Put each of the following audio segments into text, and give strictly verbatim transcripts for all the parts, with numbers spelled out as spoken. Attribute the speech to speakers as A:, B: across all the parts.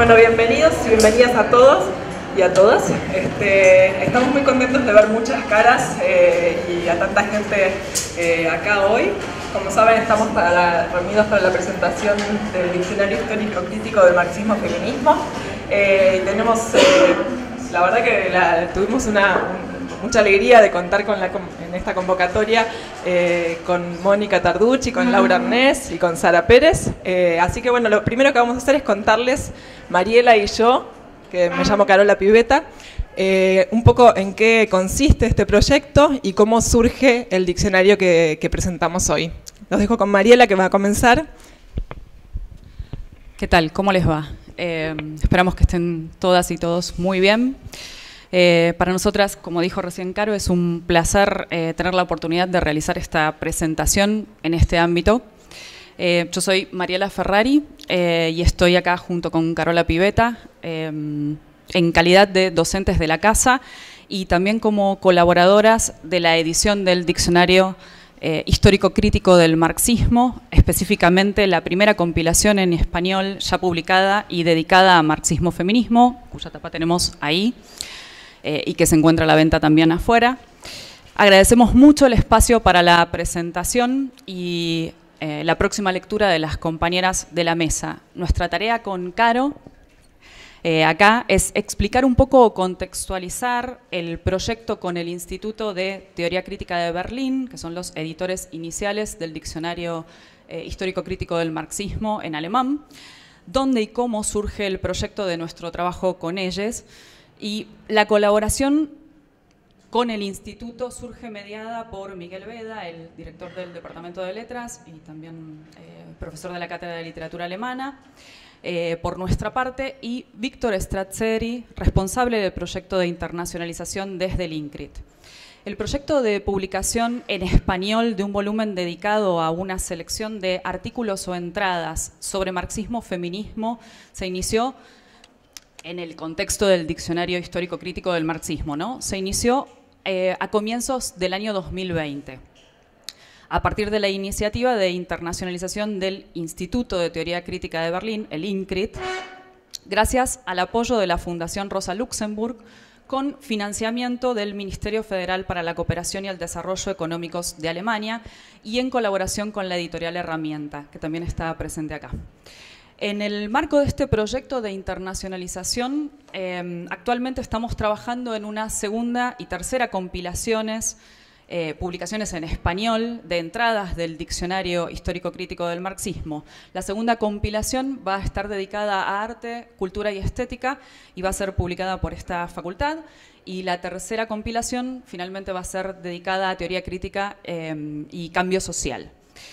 A: Bueno, bienvenidos y bienvenidas a todos y a todas. Este, estamos muy contentos de ver muchas caras eh, y a tanta gente eh, acá hoy. Como saben, estamos para la, reunidos para la presentación del Diccionario Histórico Crítico del Marxismo-Feminismo. Eh, tenemos, eh, la verdad que la, tuvimos una, un, mucha alegría de contar con la, en esta convocatoria eh, con Mónica Tarducci, con Laura Arnés y con Sara Pérez. Eh, así que bueno, lo primero que vamos a hacer es contarles, Mariela y yo, que me llamo Carola Pivetta, eh, un poco en qué consiste este proyecto y cómo surge el diccionario que, que presentamos hoy. Los dejo con Mariela, que va a comenzar.
B: ¿Qué tal? ¿Cómo les va? Eh, esperamos que estén todas y todos muy bien. Eh, para nosotras, como dijo recién Caro, es un placer eh, tener la oportunidad de realizar esta presentación en este ámbito. Eh, yo soy Mariela Ferrari eh, y estoy acá junto con Carola Pivetta eh, en calidad de docentes de la casa y también como colaboradoras de la edición del Diccionario eh, Histórico Crítico del Marxismo, específicamente la primera compilación en español ya publicada y dedicada a marxismo-feminismo, cuya tapa tenemos ahí eh, y que se encuentra a la venta también afuera. Agradecemos mucho el espacio para la presentación y Eh, la próxima lectura de las compañeras de la mesa. Nuestra tarea con Caro eh, acá es explicar un poco o contextualizar el proyecto con el Instituto de Teoría Crítica de Berlín, que son los editores iniciales del Diccionario eh, Histórico Crítico del Marxismo en alemán, dónde y cómo surge el proyecto de nuestro trabajo con ellos, y la colaboración con el instituto surge mediada por Miguel Veda, el director del Departamento de Letras y también eh, profesor de la Cátedra de Literatura Alemana, eh, por nuestra parte, y Víctor Strazzeri, responsable del proyecto de internacionalización desde el INCRIT. El proyecto de publicación en español de un volumen dedicado a una selección de artículos o entradas sobre marxismo-feminismo se inició en el contexto del Diccionario Histórico Crítico del Marxismo, ¿no? Se inició Eh, a comienzos del año dos mil veinte, a partir de la iniciativa de internacionalización del Instituto de Teoría Crítica de Berlín, el INCRIT, gracias al apoyo de la Fundación Rosa Luxemburg, con financiamiento del Ministerio Federal para la Cooperación y el Desarrollo Económicos de Alemania y en colaboración con la editorial Herramienta, que también está presente acá. En el marco de este proyecto de internacionalización, eh, actualmente estamos trabajando en una segunda y tercera compilaciones, eh, publicaciones en español de entradas del Diccionario Histórico Crítico del Marxismo. La segunda compilación va a estar dedicada a arte, cultura y estética y va a ser publicada por esta facultad. Y la tercera compilación finalmente va a ser dedicada a teoría crítica eh, y cambio social.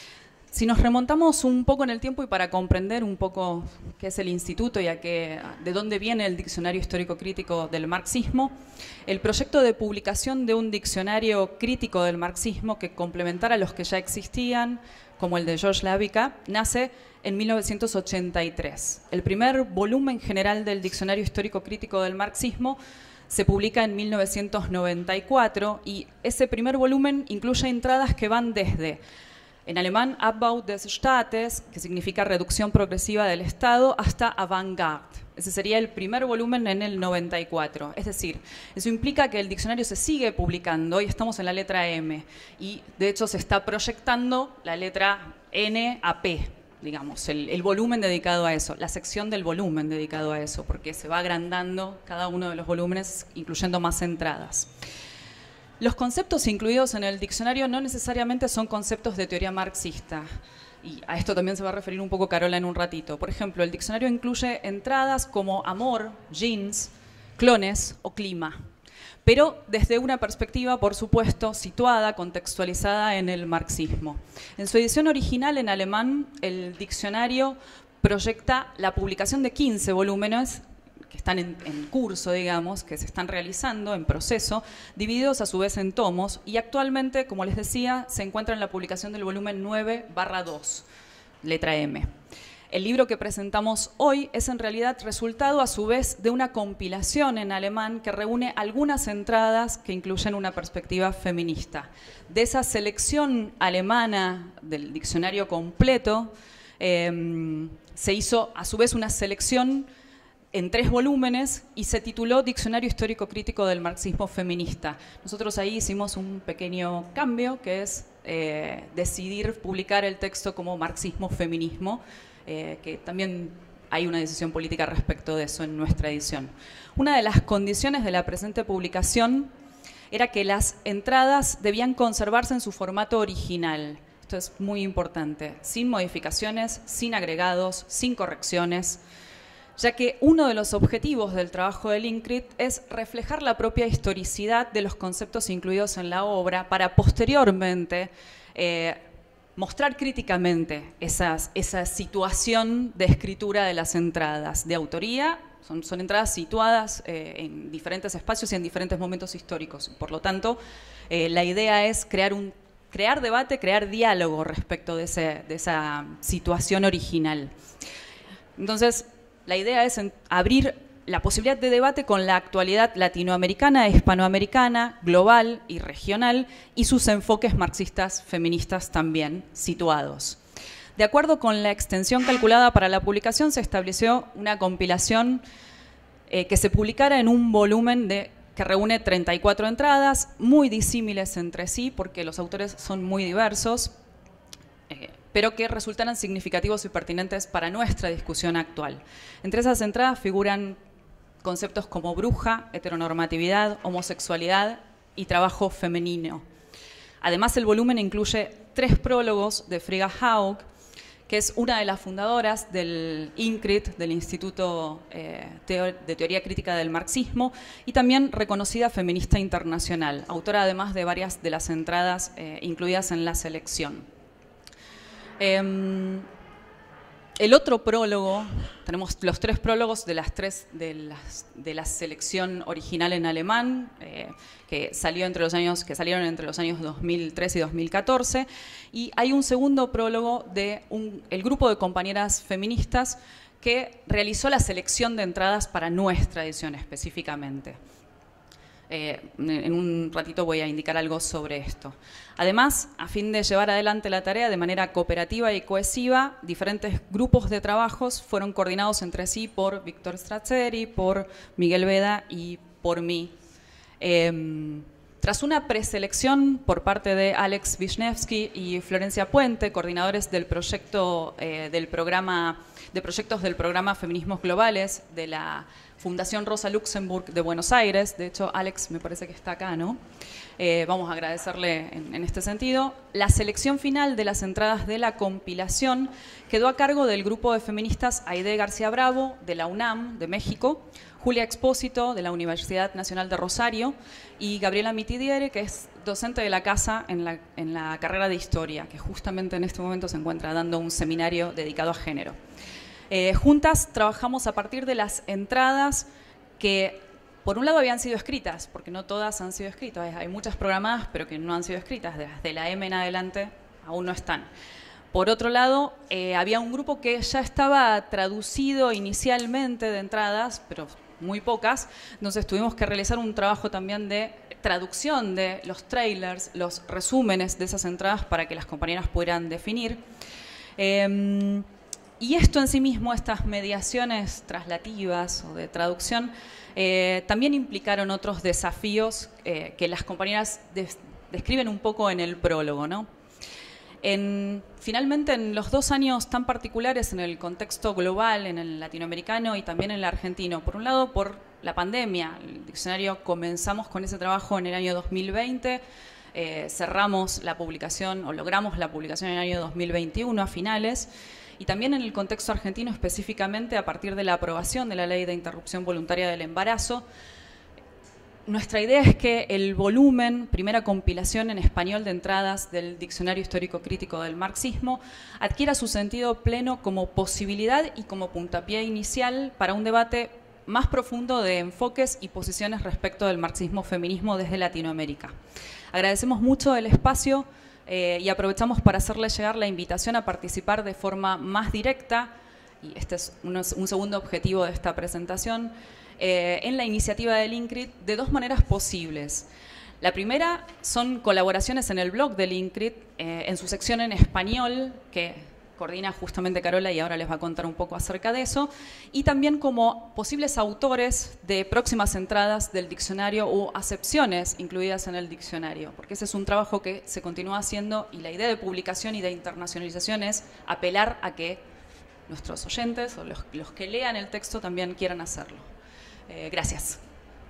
B: Si nos remontamos un poco en el tiempo y para comprender un poco qué es el instituto y a qué, de dónde viene el Diccionario Histórico Crítico del Marxismo, el proyecto de publicación de un diccionario crítico del marxismo que complementara los que ya existían, como el de George Lavica, nace en mil novecientos ochenta y tres. El primer volumen general del Diccionario Histórico Crítico del Marxismo se publica en mil novecientos noventa y cuatro y ese primer volumen incluye entradas que van desde, en alemán, Abbau des Staates, que significa reducción progresiva del Estado, hasta Avantgarde. Ese sería el primer volumen en el noventa y cuatro. Es decir, eso implica que el diccionario se sigue publicando y estamos en la letra M. Y, de hecho, se está proyectando la letra N a P, digamos, el, el volumen dedicado a eso, la sección del volumen dedicado a eso, porque se va agrandando cada uno de los volúmenes, incluyendo más entradas. Los conceptos incluidos en el diccionario no necesariamente son conceptos de teoría marxista, y a esto también se va a referir un poco Carola en un ratito. Por ejemplo, el diccionario incluye entradas como amor, jeans, clones o clima, pero desde una perspectiva, por supuesto, situada, contextualizada en el marxismo. En su edición original en alemán, el diccionario proyecta la publicación de quince volúmenes que están en, en curso, digamos, que se están realizando en proceso, divididos a su vez en tomos, y actualmente, como les decía, se encuentra en la publicación del volumen nueve barra dos, letra M. El libro que presentamos hoy es en realidad resultado a su vez de una compilación en alemán que reúne algunas entradas que incluyen una perspectiva feminista. De esa selección alemana del diccionario completo, eh, se hizo a su vez una selección en tres volúmenes y se tituló Diccionario Histórico Crítico del Marxismo Feminista. Nosotros ahí hicimos un pequeño cambio, que es eh, decidir publicar el texto como Marxismo-Feminismo, eh, que también hay una decisión política respecto de eso en nuestra edición. Una de las condiciones de la presente publicación era que las entradas debían conservarse en su formato original. Esto es muy importante, sin modificaciones, sin agregados, sin correcciones, ya que uno de los objetivos del trabajo del INCRIT es reflejar la propia historicidad de los conceptos incluidos en la obra para posteriormente eh, mostrar críticamente esas, esa situación de escritura de las entradas de autoría. Son, son entradas situadas eh, en diferentes espacios y en diferentes momentos históricos. Por lo tanto, eh, la idea es crear, un, crear debate, crear diálogo respecto de, ese, de esa situación original. Entonces, la idea es abrir la posibilidad de debate con la actualidad latinoamericana, hispanoamericana, global y regional, y sus enfoques marxistas feministas también situados. De acuerdo con la extensión calculada para la publicación, se estableció una compilación eh, que se publicara en un volumen de, que reúne treinta y cuatro entradas, muy disímiles entre sí, porque los autores son muy diversos, eh, pero que resultaran significativos y pertinentes para nuestra discusión actual. Entre esas entradas figuran conceptos como bruja, heteronormatividad, homosexualidad y trabajo femenino. Además, el volumen incluye tres prólogos de Frigga Haug, que es una de las fundadoras del INCRIT, del Instituto eh, de Teoría Crítica del Marxismo, y también reconocida feminista internacional, autora además de varias de las entradas eh, incluidas en la selección. Eh, el otro prólogo, tenemos los tres prólogos de las tres de, las, de la selección original en alemán, eh, que salió entre los años, que salieron entre los años dos mil tres y dos mil catorce, y hay un segundo prólogo de un, el grupo de compañeras feministas que realizó la selección de entradas para nuestra edición específicamente. Eh, en un ratito voy a indicar algo sobre esto. Además, a fin de llevar adelante la tarea de manera cooperativa y cohesiva, diferentes grupos de trabajos fueron coordinados entre sí por Víctor Strazzeri, por Miguel Veda y por mí. Eh, tras una preselección por parte de Alex Wisniewski y Florencia Puente, coordinadores del proyecto eh, del programa, de proyectos del programa Feminismos Globales de la Fundación Rosa Luxemburg de Buenos Aires, de hecho Alex me parece que está acá, ¿no? Eh, vamos a agradecerle en, en este sentido. La selección final de las entradas de la compilación quedó a cargo del grupo de feministas Aide García Bravo, de la UNAM, de México, Julia Expósito, de la Universidad Nacional de Rosario, y Gabriela Mitidiere, que es docente de la casa en la, en la carrera de Historia, que justamente en este momento se encuentra dando un seminario dedicado a género. Eh, juntas trabajamos a partir de las entradas que, por un lado, habían sido escritas, porque no todas han sido escritas, hay muchas programadas, pero que no han sido escritas, desde la M en adelante aún no están. Por otro lado, eh, había un grupo que ya estaba traducido inicialmente de entradas, pero muy pocas, entonces tuvimos que realizar un trabajo también de traducción de los trailers, los resúmenes de esas entradas para que las compañeras pudieran definir. Eh, Y esto en sí mismo, estas mediaciones traslativas o de traducción, eh, también implicaron otros desafíos eh, que las compañeras des describen un poco en el prólogo, ¿no? En, finalmente, en los dos años tan particulares en el contexto global, en el latinoamericano y también en el argentino, por un lado por la pandemia, el diccionario comenzamos con ese trabajo en el año dos mil veinte, eh, cerramos la publicación o logramos la publicación en el año dos mil veintiuno a finales, y también en el contexto argentino específicamente a partir de la aprobación de la Ley de Interrupción Voluntaria del Embarazo. Nuestra idea es que el volumen, primera compilación en español de entradas del Diccionario Histórico Crítico del Marxismo, adquiera su sentido pleno como posibilidad y como puntapié inicial para un debate más profundo de enfoques y posiciones respecto del marxismo-feminismo desde Latinoamérica. Agradecemos mucho el espacio Eh, y aprovechamos para hacerle llegar la invitación a participar de forma más directa, y este es un, un segundo objetivo de esta presentación, eh, en la iniciativa del INCRIT de dos maneras posibles. La primera son colaboraciones en el blog del INCRIT, eh, en su sección en español, que coordina justamente Carola y ahora les va a contar un poco acerca de eso, y también como posibles autores de próximas entradas del diccionario o acepciones incluidas en el diccionario, porque ese es un trabajo que se continúa haciendo y la idea de publicación y de internacionalización es apelar a que nuestros oyentes o los, los que lean el texto también quieran hacerlo. Eh, gracias.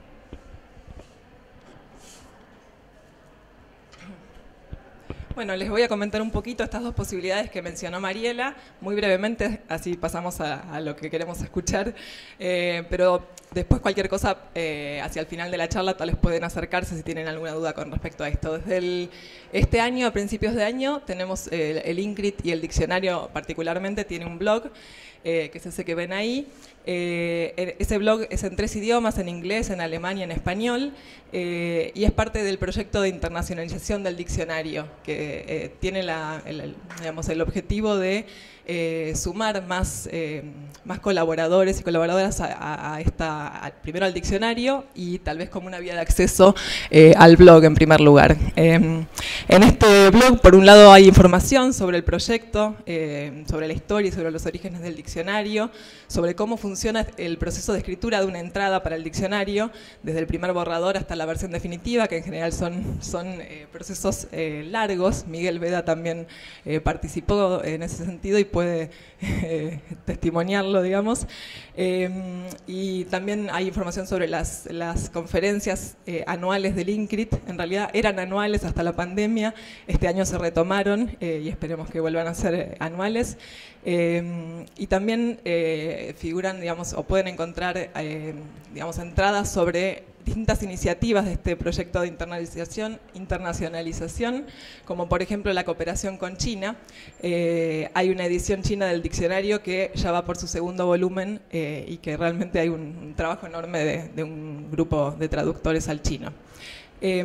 A: Bueno, les voy a comentar un poquito estas dos posibilidades que mencionó Mariela, muy brevemente, así pasamos a, a lo que queremos escuchar, eh, pero después cualquier cosa eh, hacia el final de la charla tal vez pueden acercarse si tienen alguna duda con respecto a esto. Desde el, este año, a principios de año, tenemos eh, el INCRIT y el diccionario particularmente tiene un blog, eh, que es ese que ven ahí. Eh, ese blog es en tres idiomas, en inglés, en alemán y en español, eh, y es parte del proyecto de internacionalización del diccionario, que eh, tiene la, el, digamos, el objetivo de eh, sumar más, eh, más colaboradores y colaboradoras a, a esta, a, primero al diccionario y tal vez como una vía de acceso eh, al blog en primer lugar. Eh, en este blog, por un lado, hay información sobre el proyecto, eh, sobre la historia y sobre los orígenes del diccionario, sobre cómo funciona el proceso de escritura de una entrada para el diccionario, desde el primer borrador hasta la versión definitiva, que en general son, son eh, procesos eh, largos. Miguel Veda también eh, participó en ese sentido y puede eh, testimoniarlo, digamos. Eh, y también hay información sobre las, las conferencias eh, anuales del INCRIT. En realidad eran anuales hasta la pandemia, este año se retomaron eh, y esperemos que vuelvan a ser eh, anuales. Eh, y también eh, figuran, digamos, o pueden encontrar, eh, digamos, entradas sobre distintas iniciativas de este proyecto de internalización, internacionalización, como por ejemplo la cooperación con China. Eh, hay una edición china del diccionario que ya va por su segundo volumen eh, y que realmente hay un, un trabajo enorme de, de un grupo de traductores al chino. Eh,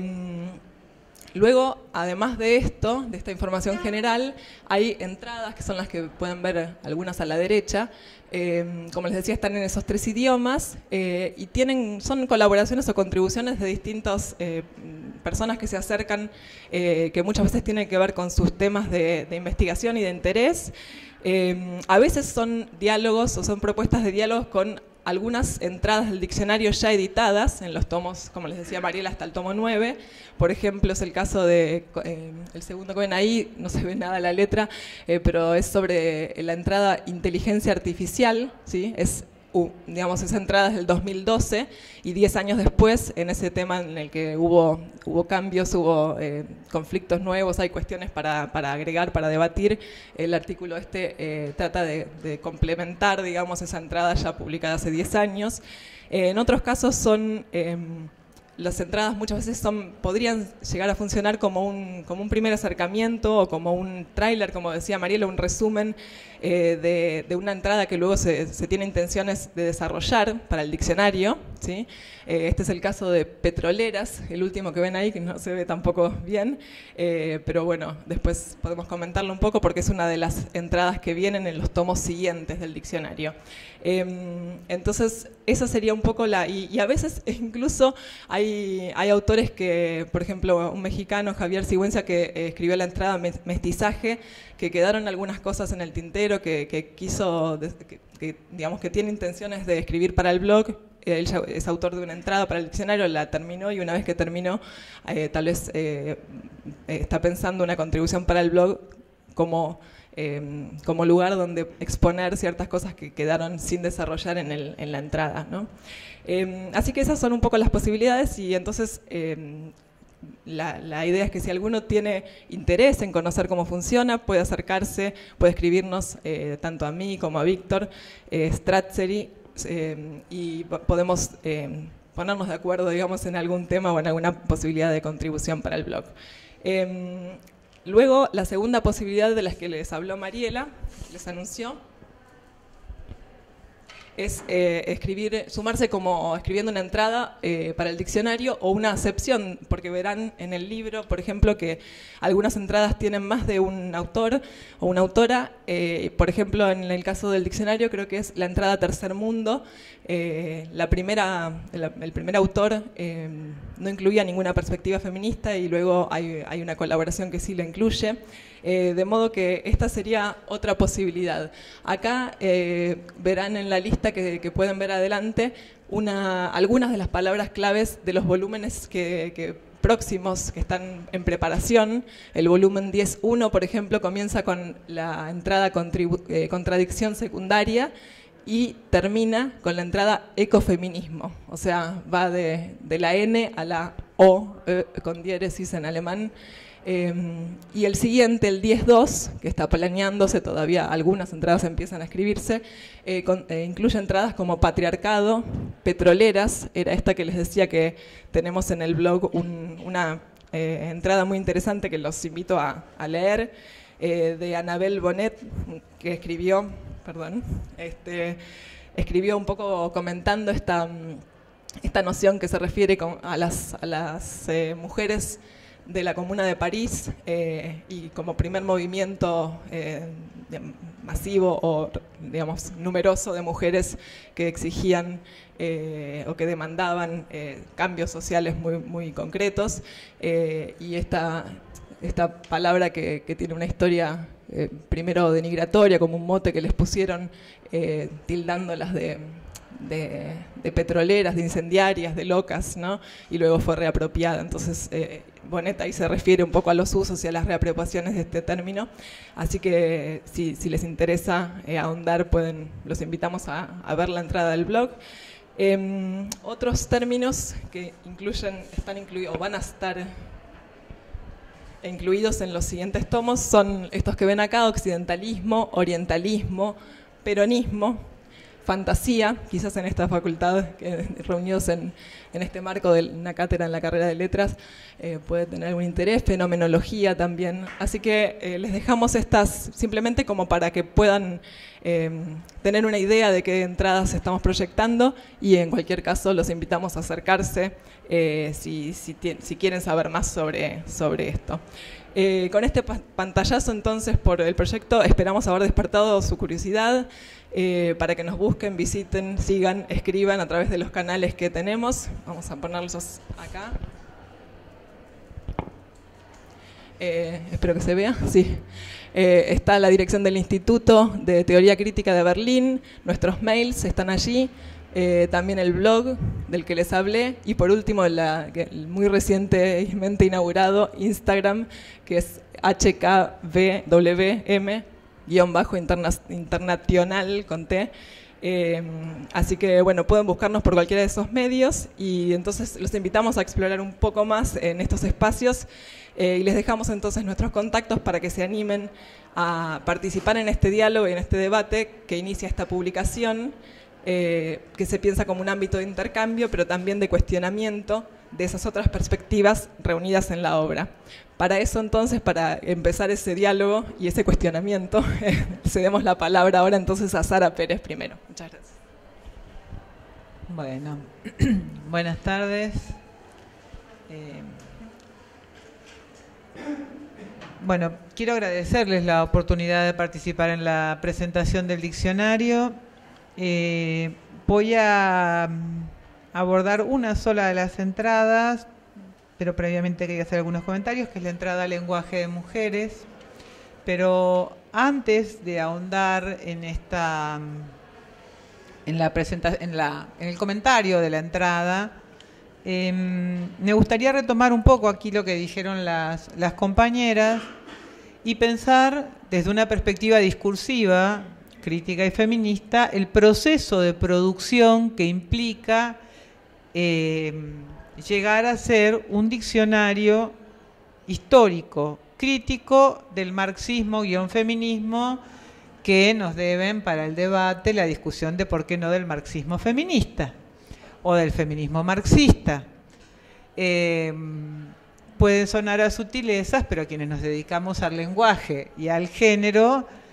A: Luego, además de esto, de esta información general, hay entradas que son las que pueden ver algunas a la derecha. Eh, como les decía, están en esos tres idiomas eh, y tienen, son colaboraciones o contribuciones de distintas eh, personas que se acercan, eh, que muchas veces tienen que ver con sus temas de, de investigación y de interés. Eh, a veces son diálogos o son propuestas de diálogos con algunas entradas del diccionario ya editadas en los tomos, como les decía Mariela, hasta el tomo nueve. Por ejemplo, es el caso de, eh, el segundo que ven ahí, no se ve nada la letra, eh, pero es sobre la entrada inteligencia artificial, ¿sí? Es, uh, digamos, esa entrada es del dos mil doce y diez años después, en ese tema en el que hubo, hubo cambios, hubo eh, conflictos nuevos, hay cuestiones para, para agregar, para debatir. El artículo este eh, trata de, de complementar, digamos, esa entrada ya publicada hace diez años. Eh, en otros casos son... Eh, las entradas muchas veces son, podrían llegar a funcionar como un, como un primer acercamiento o como un tráiler, como decía Mariela, un resumen eh, de, de una entrada que luego se, se tiene intenciones de desarrollar para el diccionario, ¿sí? Eh, este es el caso de Petroleras, el último que ven ahí, que no se ve tampoco bien, eh, pero bueno, después podemos comentarlo un poco porque es una de las entradas que vienen en los tomos siguientes del diccionario. Eh, entonces, esa sería un poco la... Y, y a veces incluso hay, hay autores que, por ejemplo, un mexicano, Javier Sigüenza, que eh, escribió la entrada Mestizaje, que quedaron algunas cosas en el tintero, que, que quiso, que, que, digamos que tiene intenciones de escribir para el blog. Él es autor de una entrada para el diccionario, la terminó y una vez que terminó, eh, tal vez eh, está pensando una contribución para el blog como... Eh, como lugar donde exponer ciertas cosas que quedaron sin desarrollar en, el, en la entrada, ¿no? Eh, así que esas son un poco las posibilidades y entonces eh, la, la idea es que si alguno tiene interés en conocer cómo funciona, puede acercarse, puede escribirnos eh, tanto a mí como a Víctor eh, Stratzeri eh, y podemos eh, ponernos de acuerdo, digamos, en algún tema o en alguna posibilidad de contribución para el blog. Eh, Luego, la segunda posibilidad de las que les habló Mariela, les anunció, es eh, escribir, sumarse como escribiendo una entrada eh, para el diccionario o una acepción, porque verán en el libro, por ejemplo, que algunas entradas tienen más de un autor o una autora. Eh, por ejemplo, en el caso del diccionario creo que es la entrada Tercer Mundo. Eh, la primera, la, el primer autor eh, no incluía ninguna perspectiva feminista y luego hay, hay una colaboración que sí la incluye. Eh, de modo que esta sería otra posibilidad. Acá eh, verán en la lista que, que pueden ver adelante una, algunas de las palabras claves de los volúmenes que, que próximos que están en preparación. El volumen diez punto uno, por ejemplo, comienza con la entrada eh, contradicción secundaria y termina con la entrada ecofeminismo. O sea, va de, de la N a la O, eh, con diéresis en alemán. Eh, y el siguiente, el diez punto dos, que está planeándose todavía, algunas entradas empiezan a escribirse, eh, con, eh, incluye entradas como patriarcado, petroleras, era esta que les decía que tenemos en el blog un, una eh, entrada muy interesante que los invito a, a leer, eh, de Anabel Bonet, que escribió, perdón, este, escribió un poco comentando esta, esta noción que se refiere con, a las, a las eh, mujeres de la Comuna de París eh, y como primer movimiento eh, masivo o, digamos, numeroso de mujeres que exigían eh, o que demandaban eh, cambios sociales muy, muy concretos. Eh, y esta, esta palabra que, que tiene una historia eh, primero denigratoria, como un mote que les pusieron, eh, tildándolas de... De, de petroleras, de incendiarias, de locas, ¿no? Y luego fue reapropiada. Entonces, eh, Bonet ahí se refiere un poco a los usos y a las reapropiaciones de este término. Así que, si, si les interesa eh, ahondar, pueden, los invitamos a, a ver la entrada del blog. Eh, otros términos que incluyen, están incluidos, o van a estar incluidos en los siguientes tomos, son estos que ven acá: occidentalismo, orientalismo, peronismo, fantasía, quizás en esta facultad, que, reunidos en, en este marco de una cátedra en la carrera de letras, eh, puede tener algún interés, fenomenología también. Así que eh, les dejamos estas simplemente como para que puedan eh, tener una idea de qué entradas estamos proyectando, y en cualquier caso los invitamos a acercarse eh, si, si, si quieren saber más sobre, sobre esto. Eh, con este pantallazo entonces por el proyecto esperamos haber despertado su curiosidad, eh, para que nos busquen, visiten, sigan, escriban a través de los canales que tenemos. Vamos a ponerlos acá. Eh, espero que se vea, sí. Eh, está la dirección del Instituto de Teoría Crítica de Berlín, nuestros mails están allí. Eh, también el blog del que les hablé, y por último la, el muy recientemente inaugurado Instagram, que es H K V W M guión bajo interna, internacional con T. Eh, así que bueno, pueden buscarnos por cualquiera de esos medios, y entonces los invitamos a explorar un poco más en estos espacios, eh, y les dejamos entonces nuestros contactos para que se animen a participar en este diálogo y en este debate que inicia esta publicación. Eh, que se piensa como un ámbito de intercambio, pero también de cuestionamiento de esas otras perspectivas reunidas en la obra. Para eso entonces, para empezar ese diálogo y ese cuestionamiento, eh, cedemos la palabra ahora entonces a Sara Pérez primero. Muchas gracias.
C: Bueno, buenas tardes. Eh, bueno, quiero agradecerles la oportunidad de participar en la presentación del diccionario. Eh, voy a abordar una sola de las entradas, pero previamente quería hacer algunos comentarios, que es la entrada lenguaje de mujeres. Pero antes de ahondar en esta, en la presenta, en la, en el comentario de la entrada, eh, me gustaría retomar un poco aquí lo que dijeron las, las compañeras y pensar desde una perspectiva discursiva, crítica y feminista, el proceso de producción que implica eh, llegar a ser un diccionario histórico, crítico del marxismo-feminismo, que nos deben para el debate la discusión de por qué no del marxismo feminista o del feminismo marxista. Eh, pueden sonar a sutilezas, pero quienes nos dedicamos al lenguaje y al género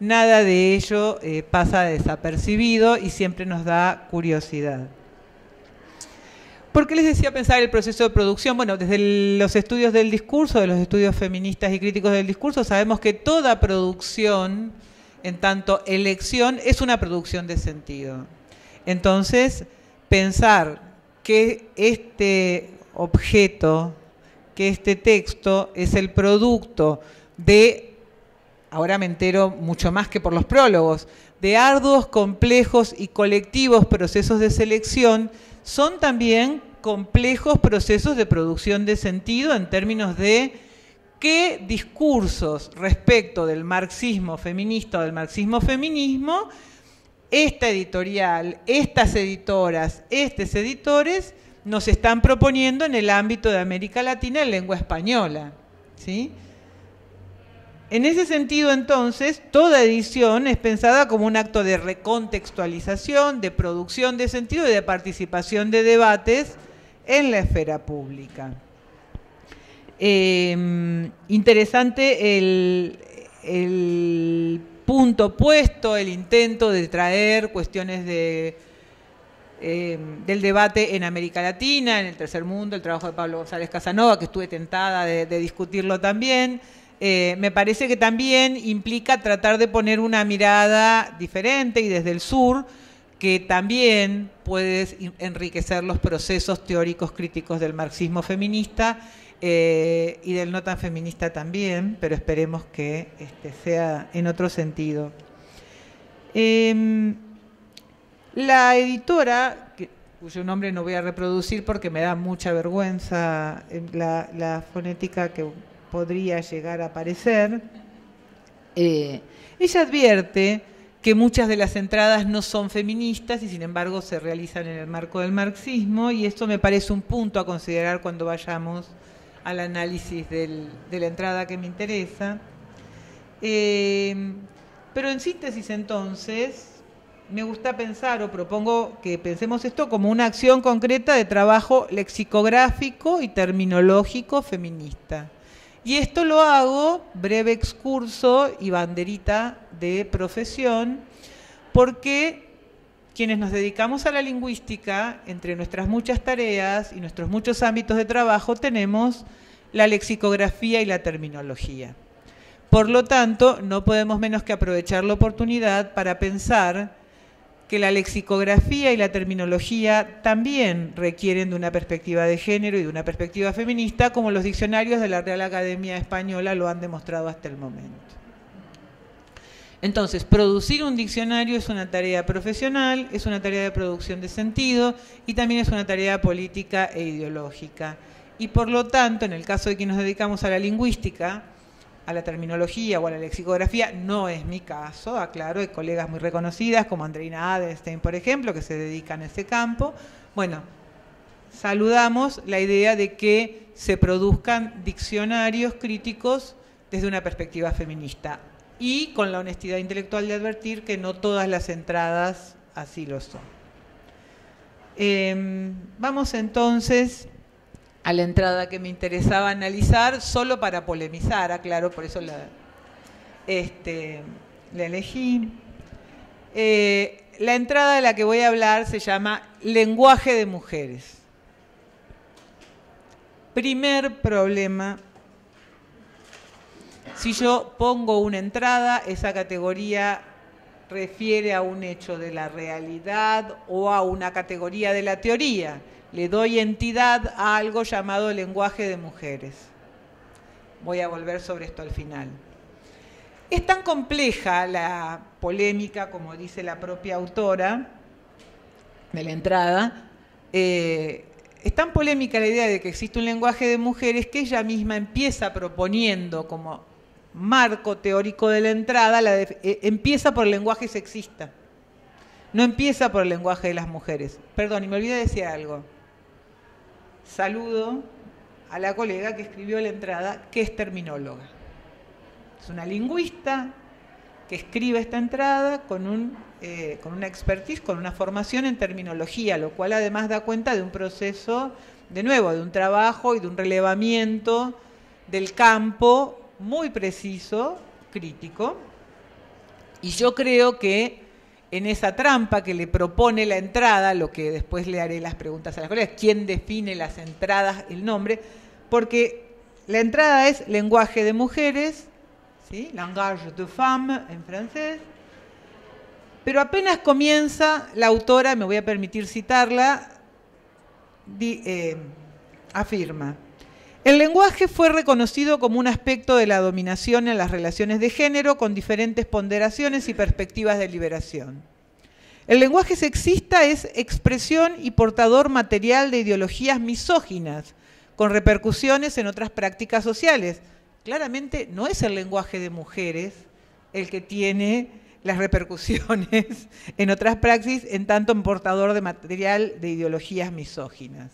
C: nada de ello eh, pasa desapercibido y siempre nos da curiosidad. ¿Por qué les decía pensar el proceso de producción? Bueno, desde el, los estudios del discurso, de los estudios feministas y críticos del discurso, sabemos que toda producción, en tanto elección, es una producción de sentido. Entonces, pensar que este objeto, que este texto es el producto de, ahora me entero mucho más que por los prólogos, de arduos, complejos y colectivos procesos de selección, son también complejos procesos de producción de sentido en términos de qué discursos respecto del marxismo feminista o del marxismo-feminismo esta editorial, estas editoras, estos editores nos están proponiendo en el ámbito de América Latina en lengua española, ¿sí? En ese sentido, entonces, toda edición es pensada como un acto de recontextualización, de producción de sentido y de participación de debates en la esfera pública. Eh, interesante el, el punto opuesto, el intento de traer cuestiones de, eh, del debate en América Latina, en el tercer mundo, el trabajo de Pablo González Casanova, que estuve tentada de, de discutirlo también. Eh, me parece que también implica tratar de poner una mirada diferente y desde el sur, que también puede enriquecer los procesos teóricos críticos del marxismo feminista eh, y del no tan feminista también, pero esperemos que este, sea en otro sentido. Eh, la editora, que, cuyo nombre no voy a reproducir porque me da mucha vergüenza la, la fonética que podría llegar a aparecer, eh, ella advierte que muchas de las entradas no son feministas y sin embargo se realizan en el marco del marxismo, y esto me parece un punto a considerar cuando vayamos al análisis del, de la entrada que me interesa. Eh, pero en síntesis, entonces, me gusta pensar o propongo que pensemos esto como una acción concreta de trabajo lexicográfico y terminológico feminista. Y esto lo hago, breve excurso y banderita de profesión, porque quienes nos dedicamos a la lingüística, entre nuestras muchas tareas y nuestros muchos ámbitos de trabajo, tenemos la lexicografía y la terminología. Por lo tanto, no podemos menos que aprovechar la oportunidad para pensar que la lexicografía y la terminología también requieren de una perspectiva de género y de una perspectiva feminista, como los diccionarios de la Real Academia Española lo han demostrado hasta el momento. Entonces, producir un diccionario es una tarea profesional, es una tarea de producción de sentido y también es una tarea política e ideológica. Y por lo tanto, en el caso de que nos dedicamos a la lingüística, a la terminología o a la lexicografía, no es mi caso, aclaro, hay colegas muy reconocidas como Andreina Adenstein, por ejemplo, que se dedican a ese campo. Bueno, saludamos la idea de que se produzcan diccionarios críticos desde una perspectiva feminista y con la honestidad intelectual de advertir que no todas las entradas así lo son. Eh, vamos entonces a la entrada que me interesaba analizar, solo para polemizar, aclaro, por eso la, este, la elegí. Eh, la entrada de la que voy a hablar se llama Lenguaje de Mujeres. Primer problema. Si yo pongo una entrada, esa categoría refiere a un hecho de la realidad o a una categoría de la teoría. Le doy entidad a algo llamado lenguaje de mujeres. Voy a volver sobre esto al final. Es tan compleja la polémica, como dice la propia autora de la entrada, eh, es tan polémica la idea de que existe un lenguaje de mujeres que ella misma empieza proponiendo como marco teórico de la entrada, la de, eh, empieza por el lenguaje sexista. No empieza por el lenguaje de las mujeres. Perdón, y me olvidé de decir algo. Saludo a la colega que escribió la entrada, que es terminóloga. Es una lingüista que escribe esta entrada con, un, eh, con una expertise, con una formación en terminología, lo cual además da cuenta de un proceso, de nuevo, de un trabajo y de un relevamiento del campo muy preciso, crítico. Y yo creo que en esa trampa que le propone la entrada, lo que después le haré las preguntas a las colegas, ¿quién define las entradas, el nombre? Porque la entrada es lenguaje de mujeres, ¿sí? Langage de femme en francés, pero apenas comienza la autora, me voy a permitir citarla, di, eh, afirma: el lenguaje fue reconocido como un aspecto de la dominación en las relaciones de género con diferentes ponderaciones y perspectivas de liberación. El lenguaje sexista es expresión y portador material de ideologías misóginas con repercusiones en otras prácticas sociales. Claramente no es el lenguaje de mujeres el que tiene las repercusiones en otras praxis, en tanto en portador de material de ideologías misóginas.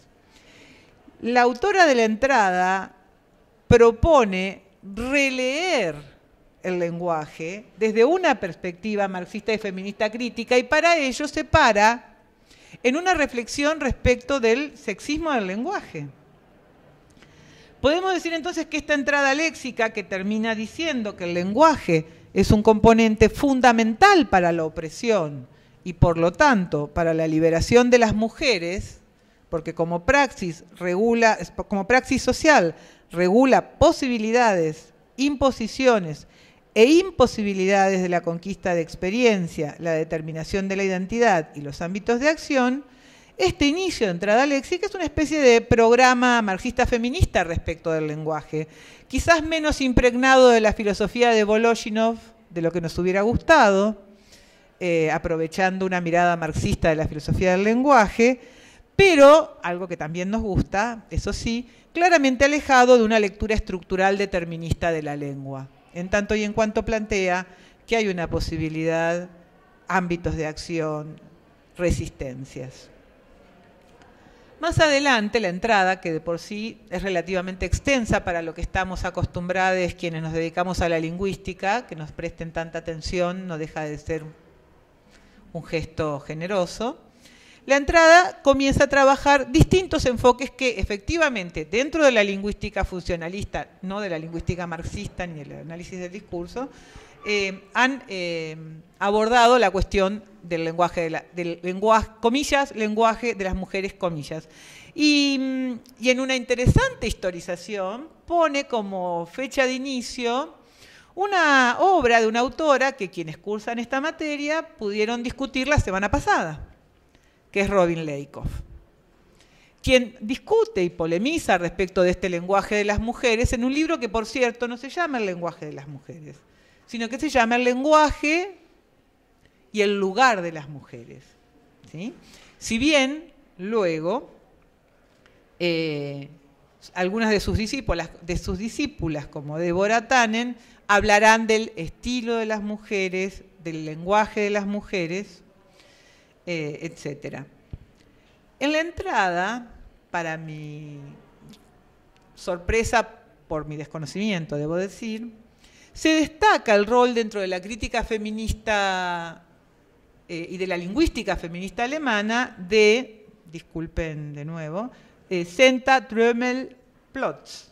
C: La autora de la entrada propone releer el lenguaje desde una perspectiva marxista y feminista crítica, y para ello se para en una reflexión respecto del sexismo del lenguaje. Podemos decir entonces que esta entrada léxica, que termina diciendo que el lenguaje es un componente fundamental para la opresión y por lo tanto para la liberación de las mujeres, porque como praxis, regula, como praxis social regula posibilidades, imposiciones e imposibilidades de la conquista de experiencia, la determinación de la identidad y los ámbitos de acción, este inicio de entrada léxica es una especie de programa marxista-feminista respecto del lenguaje, quizás menos impregnado de la filosofía de Voloshinov, de lo que nos hubiera gustado, eh, aprovechando una mirada marxista de la filosofía del lenguaje, pero, algo que también nos gusta, eso sí, claramente alejado de una lectura estructural determinista de la lengua, en tanto y en cuanto plantea que hay una posibilidad, ámbitos de acción, resistencias. Más adelante, la entrada, que de por sí es relativamente extensa para lo que estamos acostumbrados quienes nos dedicamos a la lingüística, que nos presten tanta atención, no deja de ser un gesto generoso. La entrada comienza a trabajar distintos enfoques que efectivamente dentro de la lingüística funcionalista, no de la lingüística marxista ni del análisis del discurso, eh, han eh, abordado la cuestión del lenguaje, de la, del lenguaje, comillas, lenguaje de las mujeres, comillas. Y, y en una interesante historización pone como fecha de inicio una obra de una autora que quienes cursan esta materia pudieron discutir la semana pasada, que es Robin Lakoff, quien discute y polemiza respecto de este lenguaje de las mujeres en un libro que, por cierto, no se llama El lenguaje de las mujeres, sino que se llama El lenguaje y el lugar de las mujeres, ¿sí? Si bien, luego, eh, algunas de sus discípulas, de sus discípulas, como Deborah Tannen, hablarán del estilo de las mujeres, del lenguaje de las mujeres, Eh, etcétera. En la entrada, para mi sorpresa, por mi desconocimiento, debo decir, se destaca el rol dentro de la crítica feminista eh, y de la lingüística feminista alemana de, disculpen de nuevo, eh, Senta Drömel-Plotz,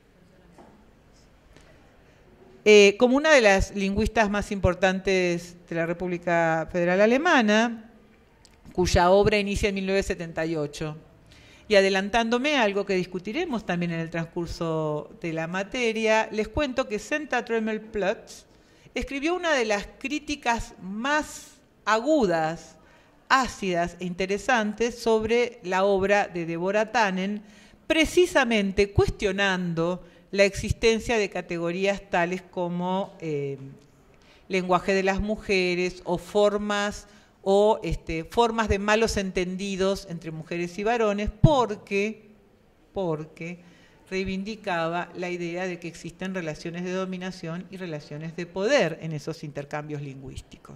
C: eh, como una de las lingüistas más importantes de la República Federal Alemana, cuya obra inicia en mil novecientos setenta y ocho. Y adelantándome a algo que discutiremos también en el transcurso de la materia, les cuento que Senta Drömel-Plotz escribió una de las críticas más agudas, ácidas e interesantes sobre la obra de Deborah Tannen, precisamente cuestionando la existencia de categorías tales como eh, lenguaje de las mujeres o formas o este, formas de malos entendidos entre mujeres y varones, porque, porque reivindicaba la idea de que existen relaciones de dominación y relaciones de poder en esos intercambios lingüísticos.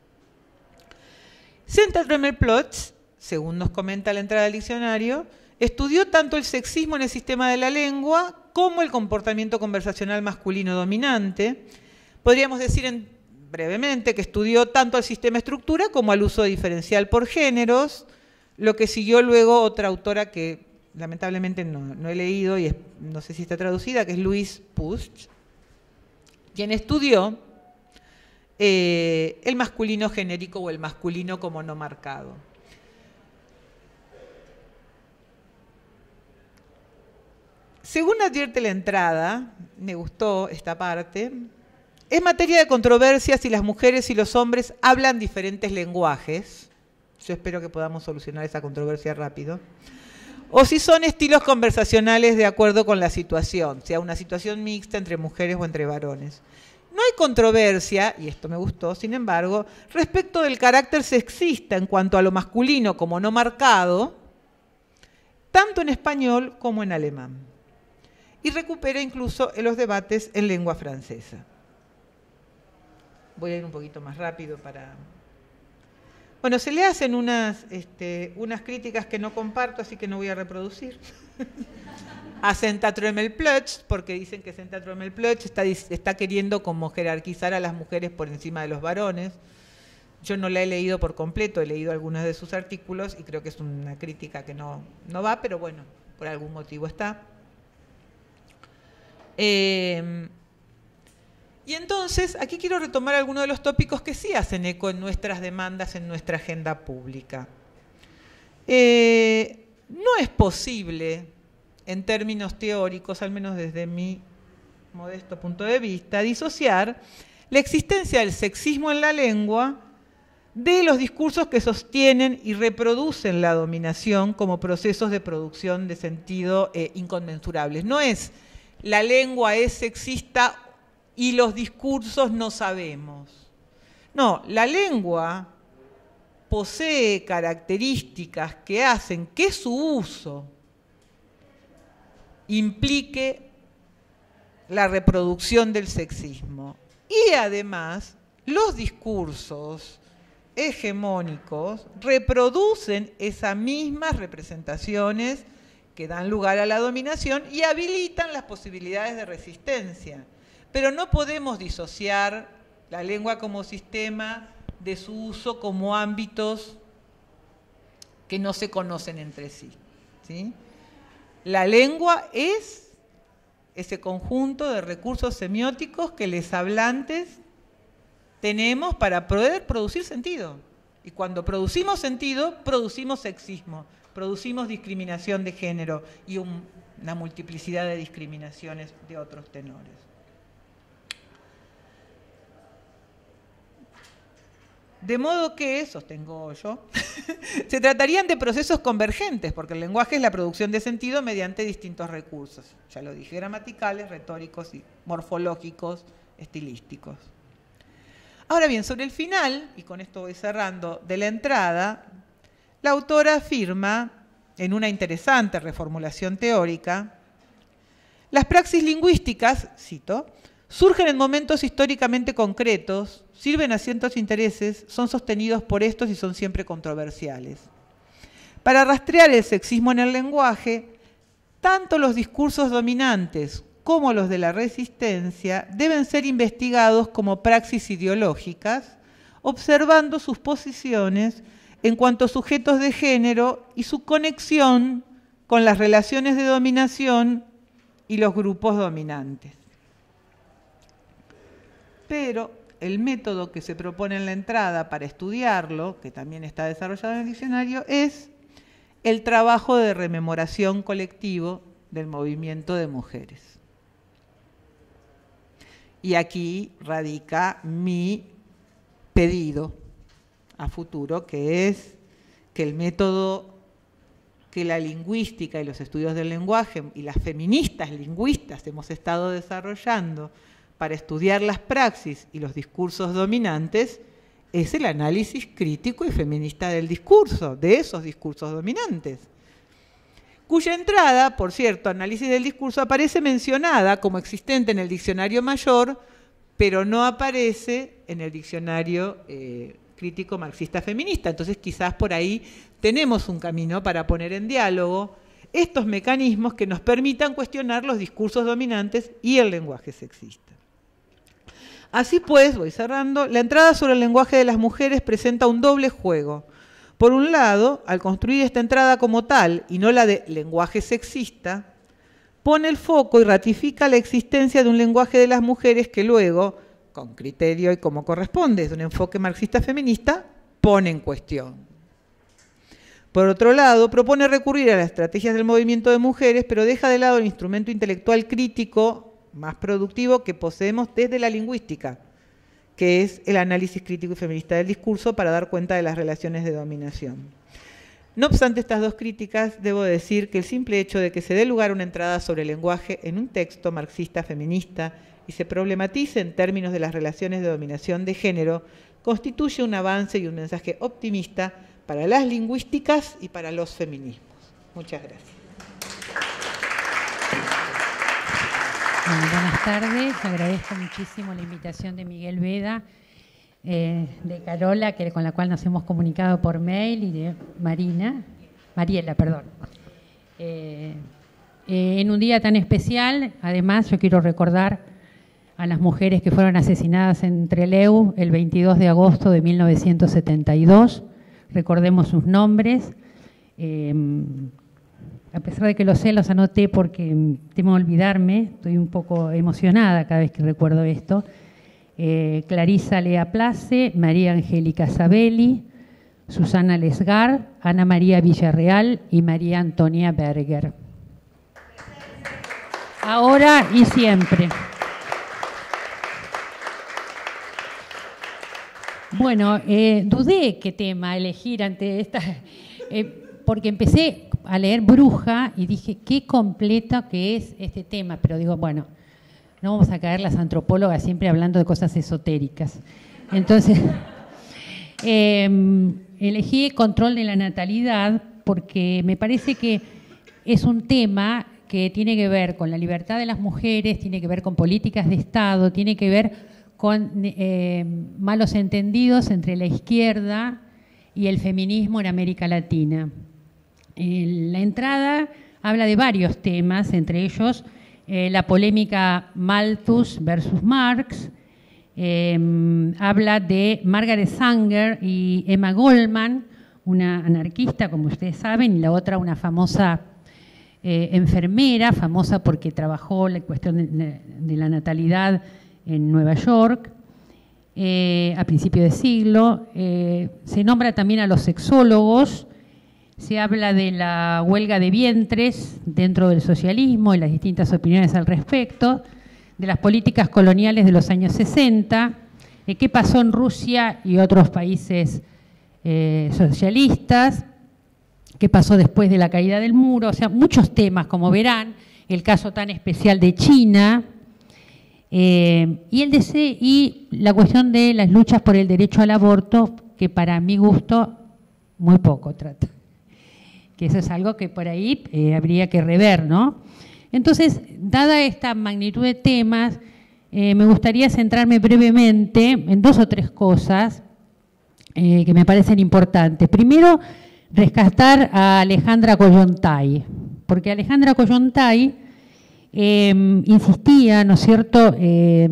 C: Senta Drömel-Plotz, según nos comenta la entrada del diccionario, estudió tanto el sexismo en el sistema de la lengua como el comportamiento conversacional masculino dominante. Podríamos decir en brevemente, que estudió tanto al sistema estructura como al uso diferencial por géneros, lo que siguió luego otra autora que lamentablemente no, no he leído y es, no sé si está traducida, que es Louise Pusch, quien estudió eh, el masculino genérico o el masculino como no marcado. Según advierte la entrada, me gustó esta parte, es materia de controversia si las mujeres y los hombres hablan diferentes lenguajes. Yo espero que podamos solucionar esa controversia rápido. O si son estilos conversacionales de acuerdo con la situación, sea una situación mixta entre mujeres o entre varones. No hay controversia, y esto me gustó, sin embargo, respecto del carácter sexista en cuanto a lo masculino como no marcado, tanto en español como en alemán. Y recupera incluso en los debates en lengua francesa. Voy a ir un poquito más rápido para... Bueno, se le hacen unas, este, unas críticas que no comparto, así que no voy a reproducir. A Centraltrömelplötz, porque dicen que Centraltrömelplötz está, está queriendo como jerarquizar a las mujeres por encima de los varones. Yo no la he leído por completo, he leído algunos de sus artículos y creo que es una crítica que no, no va, pero bueno, por algún motivo está. Eh, Y entonces, aquí quiero retomar algunos de los tópicos que sí hacen eco en nuestras demandas, en nuestra agenda pública. Eh, no es posible, en términos teóricos, al menos desde mi modesto punto de vista, disociar la existencia del sexismo en la lengua de los discursos que sostienen y reproducen la dominación como procesos de producción de sentido eh, inconmensurables. No es la lengua es sexista y los discursos no sabemos. No, la lengua posee características que hacen que su uso implique la reproducción del sexismo. Y además, los discursos hegemónicos reproducen esas mismas representaciones que dan lugar a la dominación y habilitan las posibilidades de resistencia. Pero no podemos disociar la lengua como sistema de su uso como ámbitos que no se conocen entre sí, ¿sí? La lengua es ese conjunto de recursos semióticos que los hablantes tenemos para poder producir sentido. Y cuando producimos sentido, producimos sexismo, producimos discriminación de género y un, una multiplicidad de discriminaciones de otros tenores. De modo que, sostengo yo, se tratarían de procesos convergentes, porque el lenguaje es la producción de sentido mediante distintos recursos. Ya lo dije, gramaticales, retóricos y morfológicos, estilísticos. Ahora bien, sobre el final, y con esto voy cerrando, de la entrada, la autora afirma, en una interesante reformulación teórica, las praxis lingüísticas, cito, surgen en momentos históricamente concretos, sirven a ciertos intereses, son sostenidos por estos y son siempre controversiales. Para rastrear el sexismo en el lenguaje, tanto los discursos dominantes como los de la resistencia deben ser investigados como praxis ideológicas, observando sus posiciones en cuanto a sujetos de género y su conexión con las relaciones de dominación y los grupos dominantes. Pero el método que se propone en la entrada para estudiarlo, que también está desarrollado en el diccionario, es el trabajo de rememoración colectivo del movimiento de mujeres. Y aquí radica mi pedido a futuro, que es que el método que la lingüística y los estudios del lenguaje y las feministas lingüistas hemos estado desarrollando para estudiar las praxis y los discursos dominantes es el análisis crítico y feminista del discurso, de esos discursos dominantes, cuya entrada, por cierto, análisis del discurso, aparece mencionada como existente en el diccionario mayor, pero no aparece en el diccionario eh, crítico marxista feminista. Entonces quizás por ahí tenemos un camino para poner en diálogo estos mecanismos que nos permitan cuestionar los discursos dominantes y el lenguaje sexista. Así pues, voy cerrando, la entrada sobre el lenguaje de las mujeres presenta un doble juego. Por un lado, al construir esta entrada como tal, y no la de lenguaje sexista, pone el foco y ratifica la existencia de un lenguaje de las mujeres que luego, con criterio y como corresponde, desde un enfoque marxista-feminista, pone en cuestión. Por otro lado, propone recurrir a las estrategias del movimiento de mujeres, pero deja de lado el instrumento intelectual crítico más productivo que poseemos desde la lingüística, que es el análisis crítico y feminista del discurso para dar cuenta de las relaciones de dominación. No obstante estas dos críticas, debo decir que el simple hecho de que se dé lugar a una entrada sobre el lenguaje en un texto marxista-feminista y se problematice en términos de las relaciones de dominación de género, constituye un avance y un mensaje optimista para las lingüísticas y para los feminismos. Muchas gracias.
D: Bueno, buenas tardes, agradezco muchísimo la invitación de Miguel Veda, eh, de Carola, que, con la cual nos hemos comunicado por mail, y de Marina, Mariela, perdón. Eh, eh, en un día tan especial, además, yo quiero recordar a las mujeres que fueron asesinadas en Trelew el veintidós de agosto de mil novecientos setenta y dos. Recordemos sus nombres. Eh, a pesar de que lo sé, los anoté porque temo olvidarme. Estoy un poco emocionada cada vez que recuerdo esto. Eh, Clarisa Lea Place, María Angélica Sabelli, Susana Lesgar, Ana María Villarreal y María Antonia Berger. Ahora y siempre. Bueno, eh, dudé qué tema elegir ante esta, eh, porque empecé a leer Bruja y dije, qué completa que es este tema, pero digo, bueno, no vamos a caer las antropólogas siempre hablando de cosas esotéricas. Entonces, eh, elegí Control de la Natalidad porque me parece que es un tema que tiene que ver con la libertad de las mujeres, tiene que ver con políticas de Estado, tiene que ver con eh, malos entendidos entre la izquierda y el feminismo en América Latina. Eh, la entrada habla de varios temas, entre ellos eh, la polémica Malthus versus Marx, eh, habla de Margaret Sanger y Emma Goldman, una anarquista, como ustedes saben, y la otra una famosa eh, enfermera, famosa porque trabajó la cuestión de, de la natalidad en Nueva York, eh, a principios de siglo. Eh, se nombra también a los sexólogos, se habla de la huelga de vientres dentro del socialismo y las distintas opiniones al respecto, de las políticas coloniales de los años sesenta, de qué pasó en Rusia y otros países eh, socialistas, qué pasó después de la caída del muro, o sea, muchos temas, como verán, el caso tan especial de China, Eh, y, el deseo, y la cuestión de las luchas por el derecho al aborto, que para mi gusto muy poco trata. Que eso es algo que por ahí eh, habría que rever, ¿no? Entonces, dada esta magnitud de temas, eh, me gustaría centrarme brevemente en dos o tres cosas eh, que me parecen importantes. Primero, rescatar a Alejandra Kollontai, porque Alejandra Kollontai Eh, insistía, ¿no es cierto?, eh,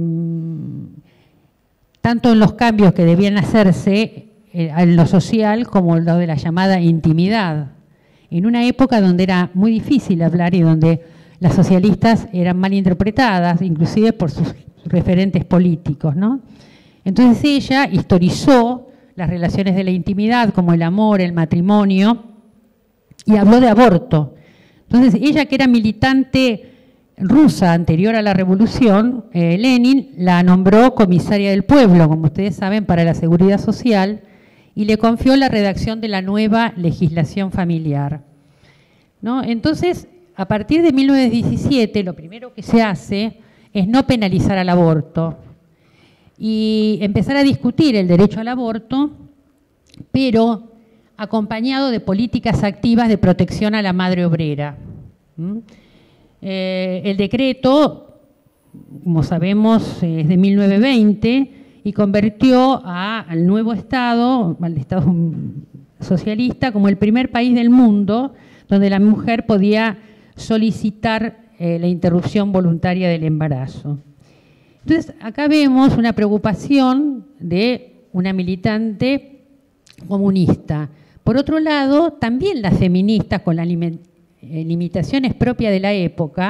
D: tanto en los cambios que debían hacerse eh, en lo social como lo de la llamada intimidad, en una época donde era muy difícil hablar y donde las socialistas eran mal interpretadas, inclusive por sus referentes políticos, ¿no? Entonces ella historizó las relaciones de la intimidad como el amor, el matrimonio, y habló de aborto. Entonces ella, que era militante rusa anterior a la revolución, eh, Lenin la nombró comisaria del pueblo, como ustedes saben, para la seguridad social, y le confió la redacción de la nueva legislación familiar, ¿no? Entonces, a partir de mil novecientos diecisiete, lo primero que se hace es no penalizar al aborto y empezar a discutir el derecho al aborto, pero acompañado de políticas activas de protección a la madre obrera. ¿Mm? Eh, el decreto, como sabemos, es de mil novecientos veinte y convirtió a, al nuevo Estado, al Estado socialista, como el primer país del mundo donde la mujer podía solicitar eh, la interrupción voluntaria del embarazo. Entonces, acá vemos una preocupación de una militante comunista. Por otro lado, también las feministas, con la alimentación limitaciones propias de la época,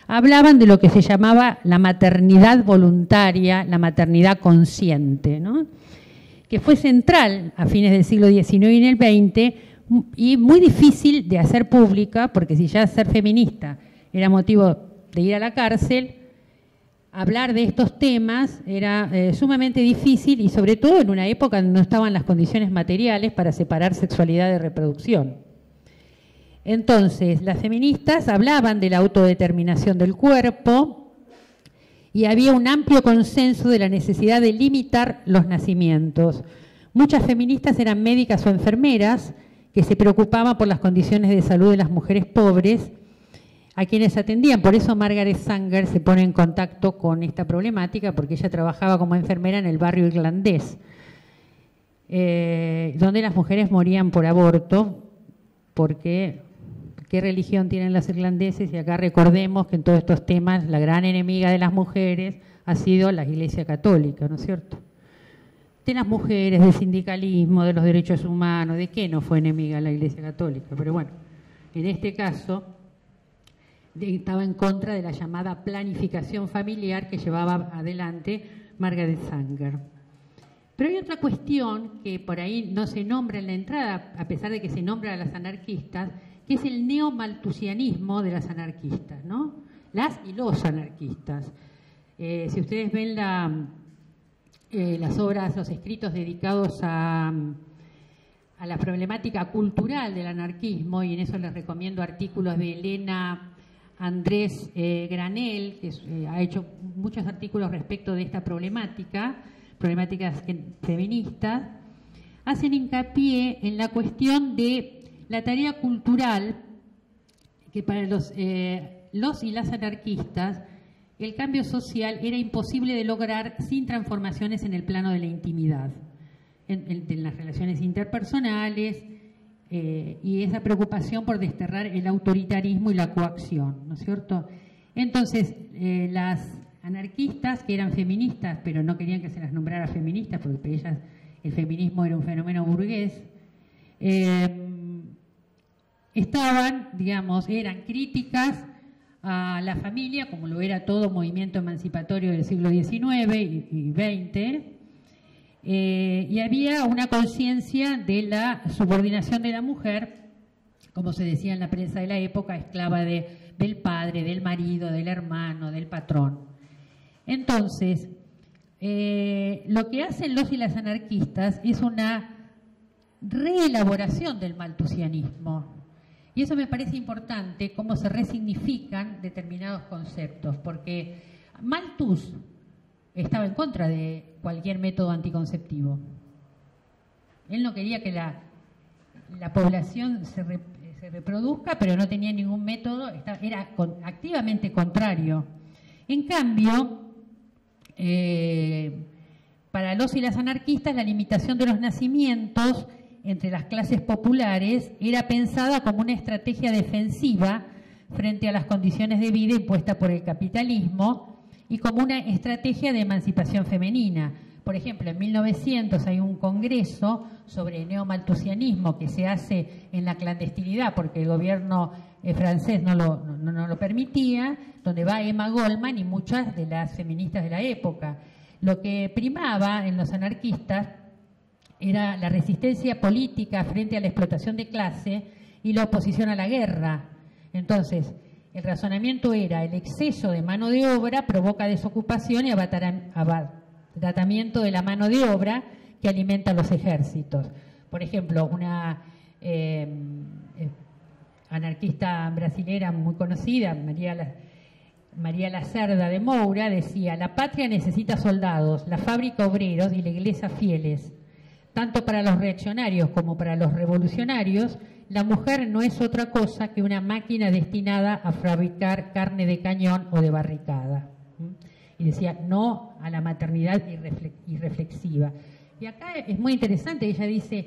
D: hablaban de lo que se llamaba la maternidad voluntaria, la maternidad consciente, ¿no? Que fue central a fines del siglo diecinueve y en el veinte, y muy difícil de hacer pública, porque si ya ser feminista era motivo de ir a la cárcel, hablar de estos temas era eh, sumamente difícil, y sobre todo en una época donde no estaban las condiciones materiales para separar sexualidad de reproducción. Entonces, las feministas hablaban de la autodeterminación del cuerpo y había un amplio consenso de la necesidad de limitar los nacimientos. Muchas feministas eran médicas o enfermeras que se preocupaban por las condiciones de salud de las mujeres pobres a quienes atendían. Por eso Margaret Sanger se pone en contacto con esta problemática, porque ella trabajaba como enfermera en el barrio irlandés, eh, donde las mujeres morían por aborto, porque ¿qué religión tienen los irlandeses? Y acá recordemos que en todos estos temas la gran enemiga de las mujeres ha sido la Iglesia Católica, ¿no es cierto? De las mujeres, del sindicalismo, de los derechos humanos, ¿de qué no fue enemiga la Iglesia Católica? Pero bueno, en este caso estaba en contra de la llamada planificación familiar que llevaba adelante Margaret Sanger. Pero hay otra cuestión que por ahí no se nombra en la entrada, a pesar de que se nombra a las anarquistas, que es el neomalthusianismo de las anarquistas, ¿no? Las y los anarquistas. Eh, si ustedes ven la, eh, las obras, los escritos dedicados a, a la problemática cultural del anarquismo, y en eso les recomiendo artículos de Elena Andrés eh, Granel, que eh, ha hecho muchos artículos respecto de esta problemática, problemáticas feministas, hacen hincapié en la cuestión de la tarea cultural, que para los, eh, los y las anarquistas el cambio social era imposible de lograr sin transformaciones en el plano de la intimidad, en, en, en las relaciones interpersonales, eh, y esa preocupación por desterrar el autoritarismo y la coacción, ¿no es cierto? Entonces, eh, las anarquistas, que eran feministas, pero no querían que se las nombrara feministas, porque para ellas el feminismo era un fenómeno burgués, eh, estaban, digamos, eran críticas a la familia, como lo era todo movimiento emancipatorio del siglo diecinueve y veinte, eh, y había una conciencia de la subordinación de la mujer, como se decía en la prensa de la época, esclava de, del padre, del marido, del hermano, del patrón. Entonces, eh, lo que hacen los y las anarquistas es una reelaboración del malthusianismo. Y eso me parece importante, cómo se resignifican determinados conceptos, porque Malthus estaba en contra de cualquier método anticonceptivo. Él no quería que la, la población se, re, se reproduzca, pero no tenía ningún método, era con, activamente contrario. En cambio, eh, para los y las anarquistas, la limitación de los nacimientos entre las clases populares era pensada como una estrategia defensiva frente a las condiciones de vida impuestas por el capitalismo y como una estrategia de emancipación femenina. Por ejemplo, en mil novecientos hay un congreso sobre el neomalthusianismo que se hace en la clandestinidad porque el gobierno eh, francés no lo, no, no lo permitía, donde va Emma Goldman y muchas de las feministas de la época. Lo que primaba en los anarquistas era la resistencia política frente a la explotación de clase y la oposición a la guerra. Entonces, el razonamiento era el exceso de mano de obra provoca desocupación y abaratamiento de la mano de obra que alimenta los ejércitos. Por ejemplo, una eh, eh, anarquista brasilera muy conocida, María, la, María Lacerda de Moura, decía: la patria necesita soldados, la fábrica obreros y la iglesia fieles. Tanto para los reaccionarios como para los revolucionarios, la mujer no es otra cosa que una máquina destinada a fabricar carne de cañón o de barricada. Y decía, no a la maternidad irreflexiva. Y acá es muy interesante, ella dice,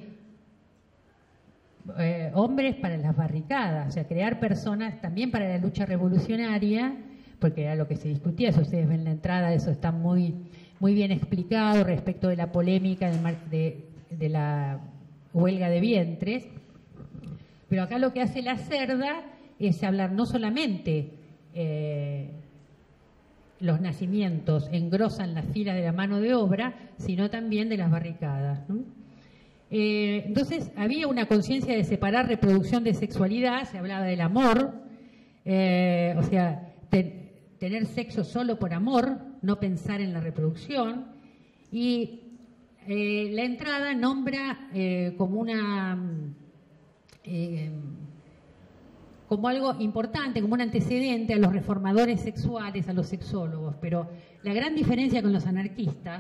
D: eh, hombres para las barricadas, o sea, crear personas también para la lucha revolucionaria, porque era lo que se discutía, si ustedes ven la entrada, eso está muy, muy bien explicado respecto de la polémica de, de de la huelga de vientres, pero acá lo que hace Lacerda es hablar no solamente eh, los nacimientos engrosan las filas de la mano de obra, sino también de las barricadas, ¿no? Eh, entonces había una conciencia de separar reproducción de sexualidad, se hablaba del amor, eh, o sea, te, tener sexo solo por amor, no pensar en la reproducción, y eh, la entrada nombra eh, como una eh, como algo importante, como un antecedente a los reformadores sexuales, a los sexólogos, pero la gran diferencia con los anarquistas,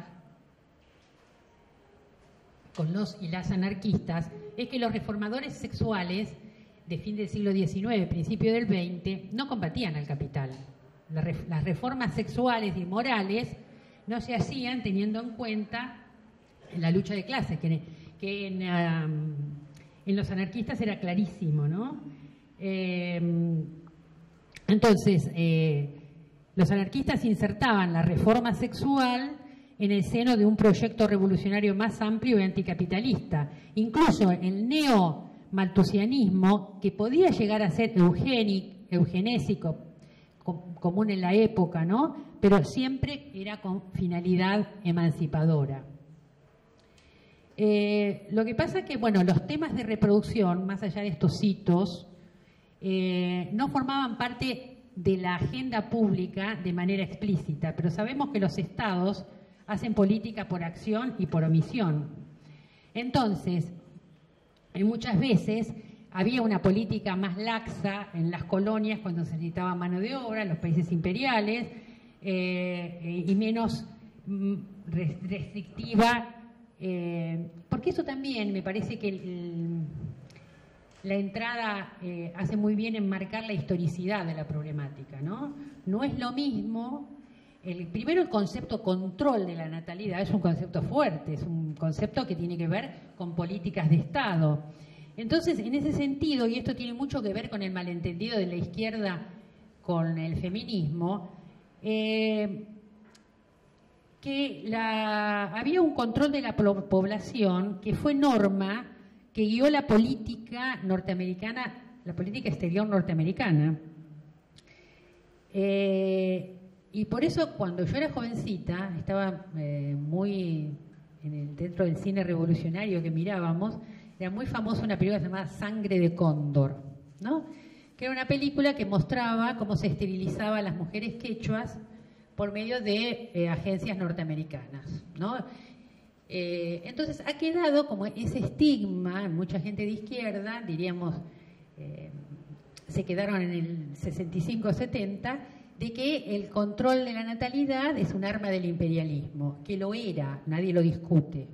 D: con los y las anarquistas, es que los reformadores sexuales de fin del siglo diecinueve, principio del veinte, no combatían al capital. Las reformas sexuales y morales no se hacían teniendo en cuenta la lucha de clases, que, que en, um, en los anarquistas era clarísimo, ¿no? Eh, entonces, eh, los anarquistas insertaban la reforma sexual en el seno de un proyecto revolucionario más amplio y anticapitalista. Incluso el neo-malthusianismo, que podía llegar a ser eugénico, eugenésico, com, común en la época, ¿no? Pero siempre era con finalidad emancipadora. Eh, lo que pasa es que, bueno, los temas de reproducción, más allá de estos hitos, eh, no formaban parte de la agenda pública de manera explícita, pero sabemos que los estados hacen política por acción y por omisión. Entonces, muchas veces había una política más laxa en las colonias cuando se necesitaba mano de obra, en los países imperiales, eh, y menos restrictiva, eh, porque eso también me parece que el, la entrada eh, hace muy bien en marcar la historicidad de la problemática, ¿no? No es lo mismo. El, primero, el concepto control de la natalidad es un concepto fuerte, es un concepto que tiene que ver con políticas de Estado. Entonces, en ese sentido, y esto tiene mucho que ver con el malentendido de la izquierda con el feminismo, eh, que la, había un control de la población que fue norma que guió la política norteamericana, la política exterior norteamericana. Eh, Y por eso, cuando yo era jovencita, estaba eh, muy en el, dentro del cine revolucionario que mirábamos, era muy famosa una película llamada Sangre de Cóndor, ¿no? Que era una película que mostraba cómo se esterilizaban a las mujeres quechuas por medio de eh, agencias norteamericanas, ¿no? Eh, entonces ha quedado como ese estigma en mucha gente de izquierda, diríamos, eh, se quedaron en el sesenta y cinco setenta, de que el control de la natalidad es un arma del imperialismo, que lo era, nadie lo discute.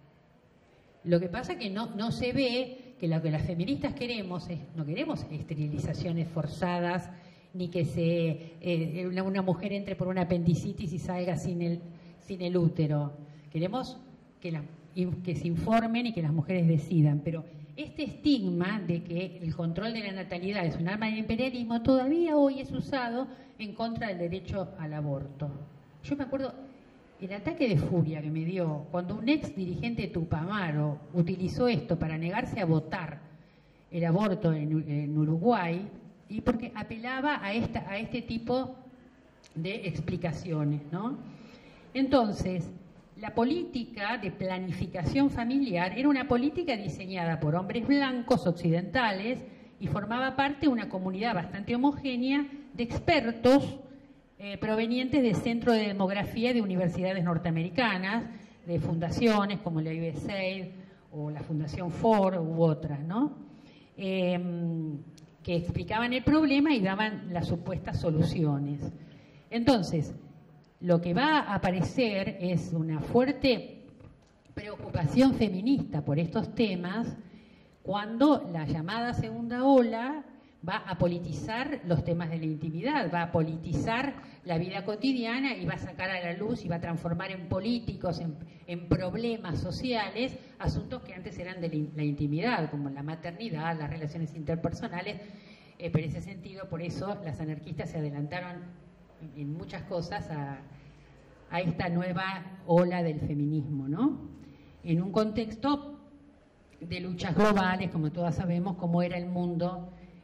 D: Lo que pasa es que no, no se ve que lo que las feministas queremos es, no queremos esterilizaciones forzadas, ni que se eh, una, una mujer entre por una apendicitis y salga sin el, sin el útero. Queremos que, la, que se informen y que las mujeres decidan, pero este estigma de que el control de la natalidad es un arma del imperialismo todavía hoy es usado en contra del derecho al aborto. Yo me acuerdo el ataque de furia que me dio cuando un ex dirigente de Tupamaro utilizó esto para negarse a votar el aborto en, en Uruguay, y porque apelaba a, esta, a este tipo de explicaciones, ¿no? Entonces, la política de planificación familiar era una política diseñada por hombres blancos occidentales y formaba parte de una comunidad bastante homogénea de expertos eh, provenientes de centros de demografía de universidades norteamericanas, de fundaciones como la U S A I D o la Fundación Ford u otras, ¿no? Eh, que explicaban el problema y daban las supuestas soluciones. Entonces, lo que va a aparecer es una fuerte preocupación feminista por estos temas cuando la llamada segunda ola va a politizar los temas de la intimidad, va a politizar la vida cotidiana y va a sacar a la luz y va a transformar en políticos, en, en problemas sociales, asuntos que antes eran de la intimidad, como la maternidad, las relaciones interpersonales. Eh, pero en ese sentido, por eso las anarquistas se adelantaron en muchas cosas a, a esta nueva ola del feminismo, ¿no? En un contexto de luchas globales, como todas sabemos, como era el mundo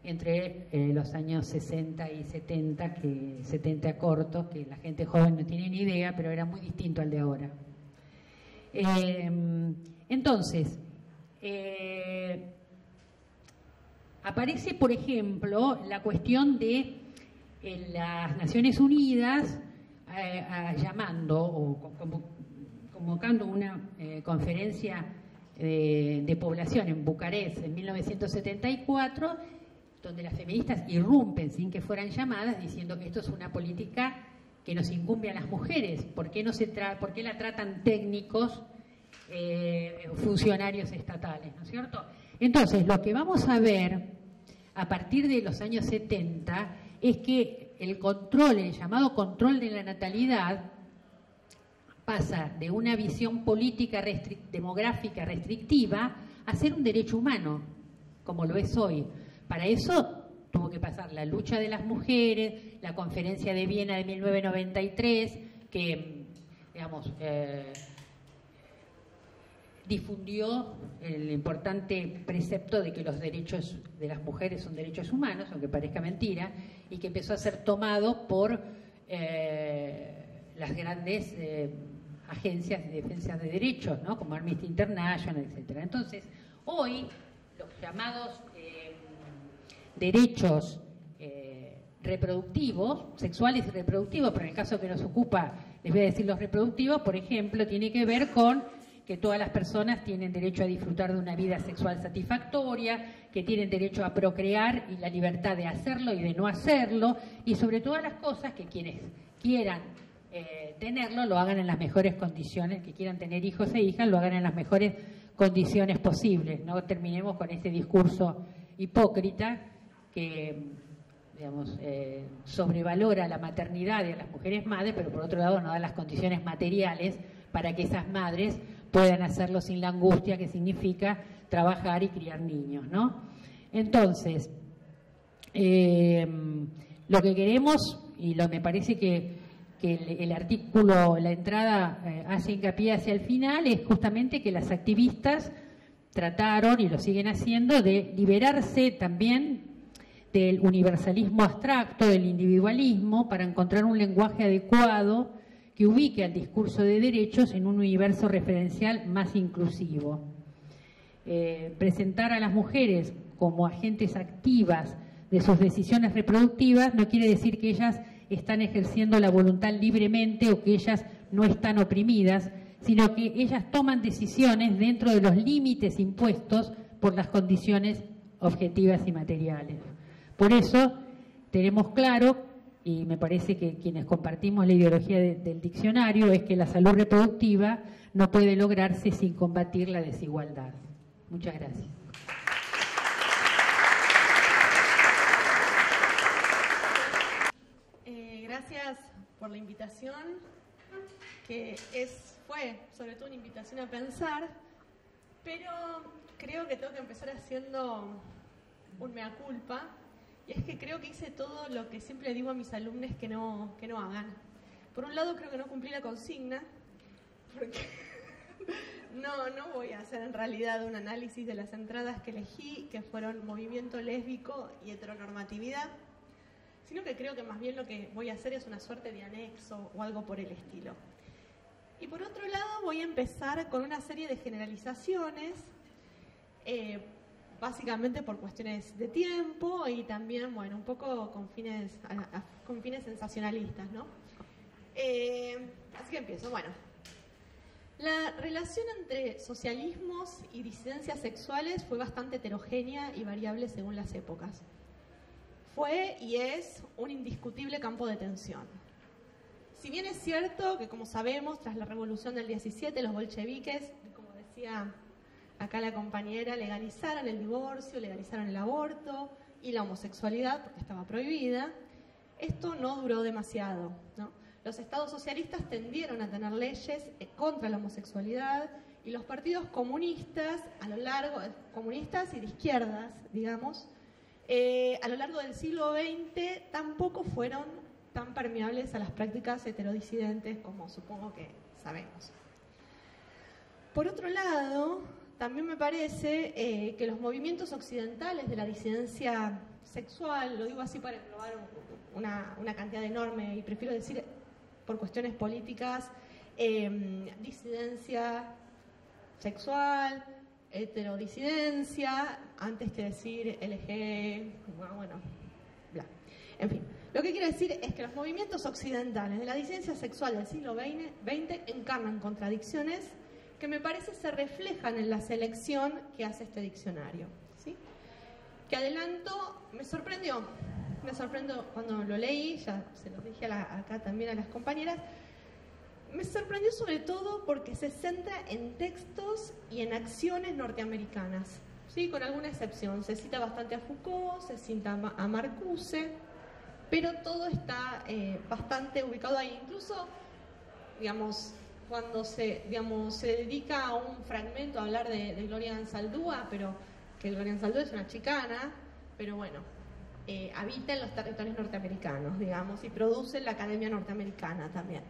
D: entre eh, los años sesenta y setenta, que setenta cortos, que la gente joven no tiene ni idea, pero era muy distinto al de ahora. Eh, entonces, eh, aparece, por ejemplo, la cuestión de eh, las Naciones Unidas eh, a, llamando o como, convocando una eh, conferencia de, de población en Bucarest en mil novecientos setenta y cuatro, donde las feministas irrumpen sin que fueran llamadas, diciendo que esto es una política que nos incumbe a las mujeres. ¿Por qué, no se tra por qué la tratan técnicos, eh, funcionarios estatales? ¿No es cierto? Entonces, lo que vamos a ver a partir de los años setenta es que el control, el llamado control de la natalidad, pasa de una visión política restric- demográfica restrictiva a ser un derecho humano, como lo es hoy. Para eso tuvo que pasar la lucha de las mujeres, la Conferencia de Viena de mil novecientos noventa y tres, que, digamos, eh, difundió el importante precepto de que los derechos de las mujeres son derechos humanos, aunque parezca mentira, y que empezó a ser tomado por eh, las grandes eh, agencias de defensa de derechos, ¿no? Como Amnesty International, etcétera. Entonces, hoy los llamados eh, derechos eh, reproductivos, sexuales y reproductivos, pero en el caso que nos ocupa, les voy a decir los reproductivos, por ejemplo, tiene que ver con que todas las personas tienen derecho a disfrutar de una vida sexual satisfactoria, que tienen derecho a procrear y la libertad de hacerlo y de no hacerlo, y sobre todas las cosas que quienes quieran eh, tenerlo lo hagan en las mejores condiciones, que quieran tener hijos e hijas lo hagan en las mejores condiciones posibles. No terminemos con este discurso hipócrita que, digamos, eh, sobrevalora la maternidad de las mujeres madres, pero por otro lado no da las condiciones materiales para que esas madres puedan hacerlo sin la angustia que significa trabajar y criar niños, ¿no? Entonces, eh, lo que queremos, y lo me parece que, que el, el artículo, la entrada eh, hace hincapié hacia el final, es justamente que las activistas trataron, y lo siguen haciendo, de liberarse también del universalismo abstracto, del individualismo, para encontrar un lenguaje adecuado que ubique al discurso de derechos en un universo referencial más inclusivo. Eh, presentar a las mujeres como agentes activas de sus decisiones reproductivas no quiere decir que ellas están ejerciendo la voluntad libremente o que ellas no están oprimidas, sino que ellas toman decisiones dentro de los límites impuestos por las condiciones objetivas y materiales. Por eso tenemos claro, y me parece que quienes compartimos la ideología de, del diccionario, es que la salud reproductiva no puede lograrse sin combatir la desigualdad. Muchas gracias.
E: Eh, gracias por la invitación, que es, fue sobre todo una invitación a pensar, pero creo que tengo que empezar haciendo un mea culpa. Y es que creo que hice todo lo que siempre digo a mis alumnos que no, que no hagan. Por un lado, creo que no cumplí la consigna, porque no, no voy a hacer en realidad un análisis de las entradas que elegí, que fueron movimiento lésbico y heteronormatividad, sino que creo que más bien lo que voy a hacer es una suerte de anexo o algo por el estilo. Y por otro lado, voy a empezar con una serie de generalizaciones, eh, básicamente por cuestiones de tiempo y también, bueno, un poco con fines, a, a, con fines sensacionalistas, ¿no? Eh, así que empiezo. Bueno, la relación entre socialismos y disidencias sexuales fue bastante heterogénea y variable según las épocas. Fue y es un indiscutible campo de tensión. Si bien es cierto que, como sabemos, tras la revolución del diecisiete, los bolcheviques, como decía acá la compañera, legalizaron el divorcio, legalizaron el aborto y la homosexualidad porque estaba prohibida. Esto no duró demasiado, ¿no? Los estados socialistas tendieron a tener leyes contra la homosexualidad y los partidos comunistas, a lo largo, comunistas y de izquierdas, digamos, eh, a lo largo del siglo veinte tampoco fueron tan permeables a las prácticas heterodisidentes como supongo que sabemos. Por otro lado, también me parece eh, que los movimientos occidentales de la disidencia sexual, lo digo así para englobar una, una cantidad enorme, y prefiero decir por cuestiones políticas, eh, disidencia sexual, heterodisidencia, antes que decir L G, bueno, bueno, bla. En fin, lo que quiero decir es que los movimientos occidentales de la disidencia sexual del siglo veinte encarnan contradicciones que me parece se reflejan en la selección que hace este diccionario, ¿sí? Que adelanto, me sorprendió, me sorprendió cuando lo leí, ya se lo dije a la, acá también a las compañeras, me sorprendió sobre todo porque se centra en textos y en acciones norteamericanas, ¿sí? Con alguna excepción. Se cita bastante a Foucault, se cita a Marcuse, pero todo está eh, bastante ubicado ahí. Incluso, digamos, cuando se, digamos, se dedica a un fragmento a hablar de, de Gloria Anzaldúa, pero que Gloria Anzaldúa es una chicana, pero bueno, eh, habita en los territorios norteamericanos, digamos, y produce en la Academia Norteamericana también.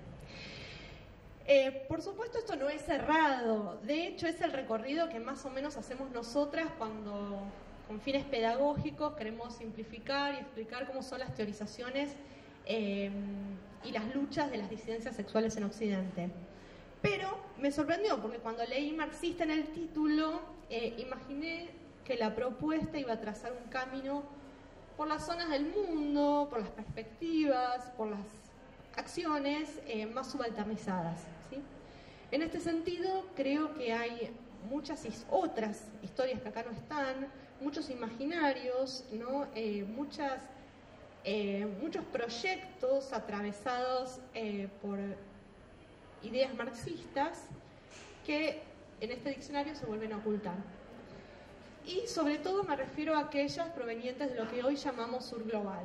E: Eh, por supuesto, esto no es cerrado, de hecho es el recorrido que más o menos hacemos nosotras cuando, con fines pedagógicos, queremos simplificar y explicar cómo son las teorizaciones eh, y las luchas de las disidencias sexuales en Occidente. Pero me sorprendió porque cuando leí marxista en el título, eh, imaginé que la propuesta iba a trazar un camino por las zonas del mundo, por las perspectivas, por las acciones eh, más subalternizadas, ¿sí? En este sentido, creo que hay muchas his otras historias que acá no están, muchos imaginarios, ¿no? eh, muchas, eh, muchos proyectos atravesados eh, por ideas marxistas que en este diccionario se vuelven a ocultar. Y sobre todo me refiero a aquellas provenientes de lo que hoy llamamos sur global.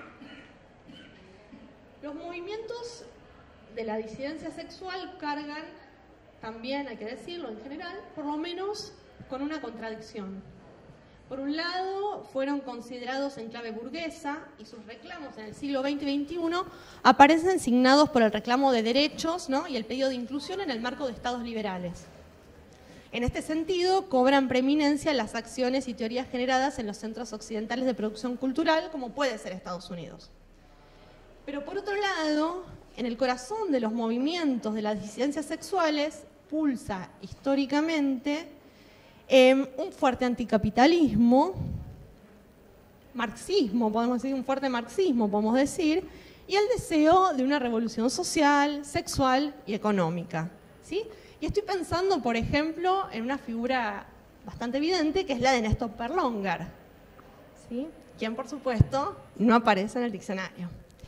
E: Los movimientos de la disidencia sexual cargan, también hay que decirlo en general, por lo menos con una contradicción. Por un lado, fueron considerados en clave burguesa y sus reclamos en el siglo veinte y veintiuno aparecen signados por el reclamo de derechos, ¿no? Y el pedido de inclusión en el marco de estados liberales. En este sentido, cobran preeminencia las acciones y teorías generadas en los centros occidentales de producción cultural, como puede ser Estados Unidos. Pero por otro lado, en el corazón de los movimientos de las disidencias sexuales pulsa históricamente eh, un fuerte anticapitalismo, marxismo, podemos decir, un fuerte marxismo, podemos decir, y el deseo de una revolución social, sexual y económica, ¿sí? Y estoy pensando, por ejemplo, en una figura bastante evidente, que es la de Néstor Perlongar, ¿sí? Quien, por supuesto, no aparece en el diccionario.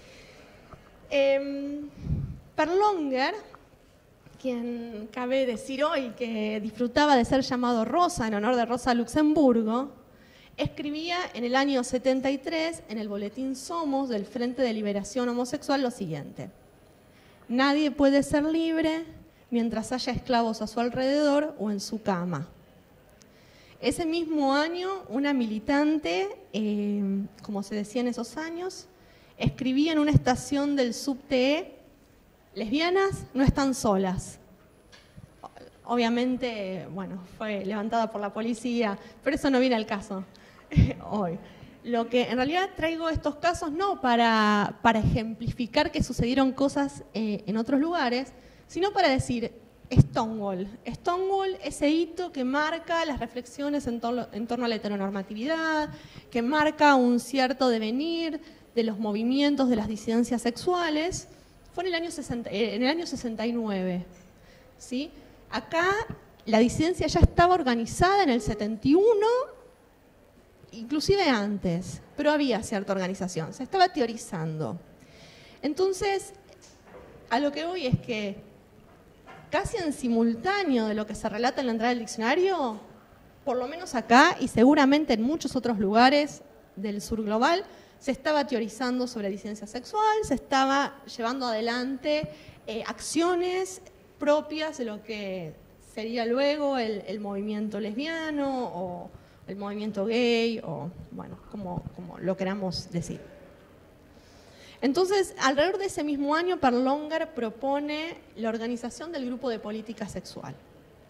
E: Eh, Perlongar, quien cabe decir hoy que disfrutaba de ser llamado Rosa en honor de Rosa Luxemburgo, escribía en el año setenta y tres en el boletín Somos del Frente de Liberación Homosexual lo siguiente: nadie puede ser libre mientras haya esclavos a su alrededor o en su cama. Ese mismo año, una militante, eh, como se decía en esos años, escribía en una estación del subte: lesbianas no están solas. Obviamente, bueno, fue levantada por la policía, pero eso no viene al caso hoy. Lo que en realidad traigo estos casos no para, para ejemplificar que sucedieron cosas eh, en otros lugares, sino para decir Stonewall. Stonewall, ese hito que marca las reflexiones en, torno, en torno a la heteronormatividad, que marca un cierto devenir de los movimientos de las disidencias sexuales, fue en el año, sesenta, en el año sesenta y nueve. ¿Sí? Acá la disidencia ya estaba organizada en el setenta y uno, inclusive antes, pero había cierta organización, se estaba teorizando. Entonces, a lo que voy es que casi en simultáneo de lo que se relata en la entrada del diccionario, por lo menos acá y seguramente en muchos otros lugares del sur global, se estaba teorizando sobre disidencia sexual, se estaba llevando adelante eh, acciones propias de lo que sería luego el, el movimiento lesbiano o el movimiento gay, o bueno, como, como lo queramos decir. Entonces, alrededor de ese mismo año, Perlongar propone la organización del grupo de política sexual.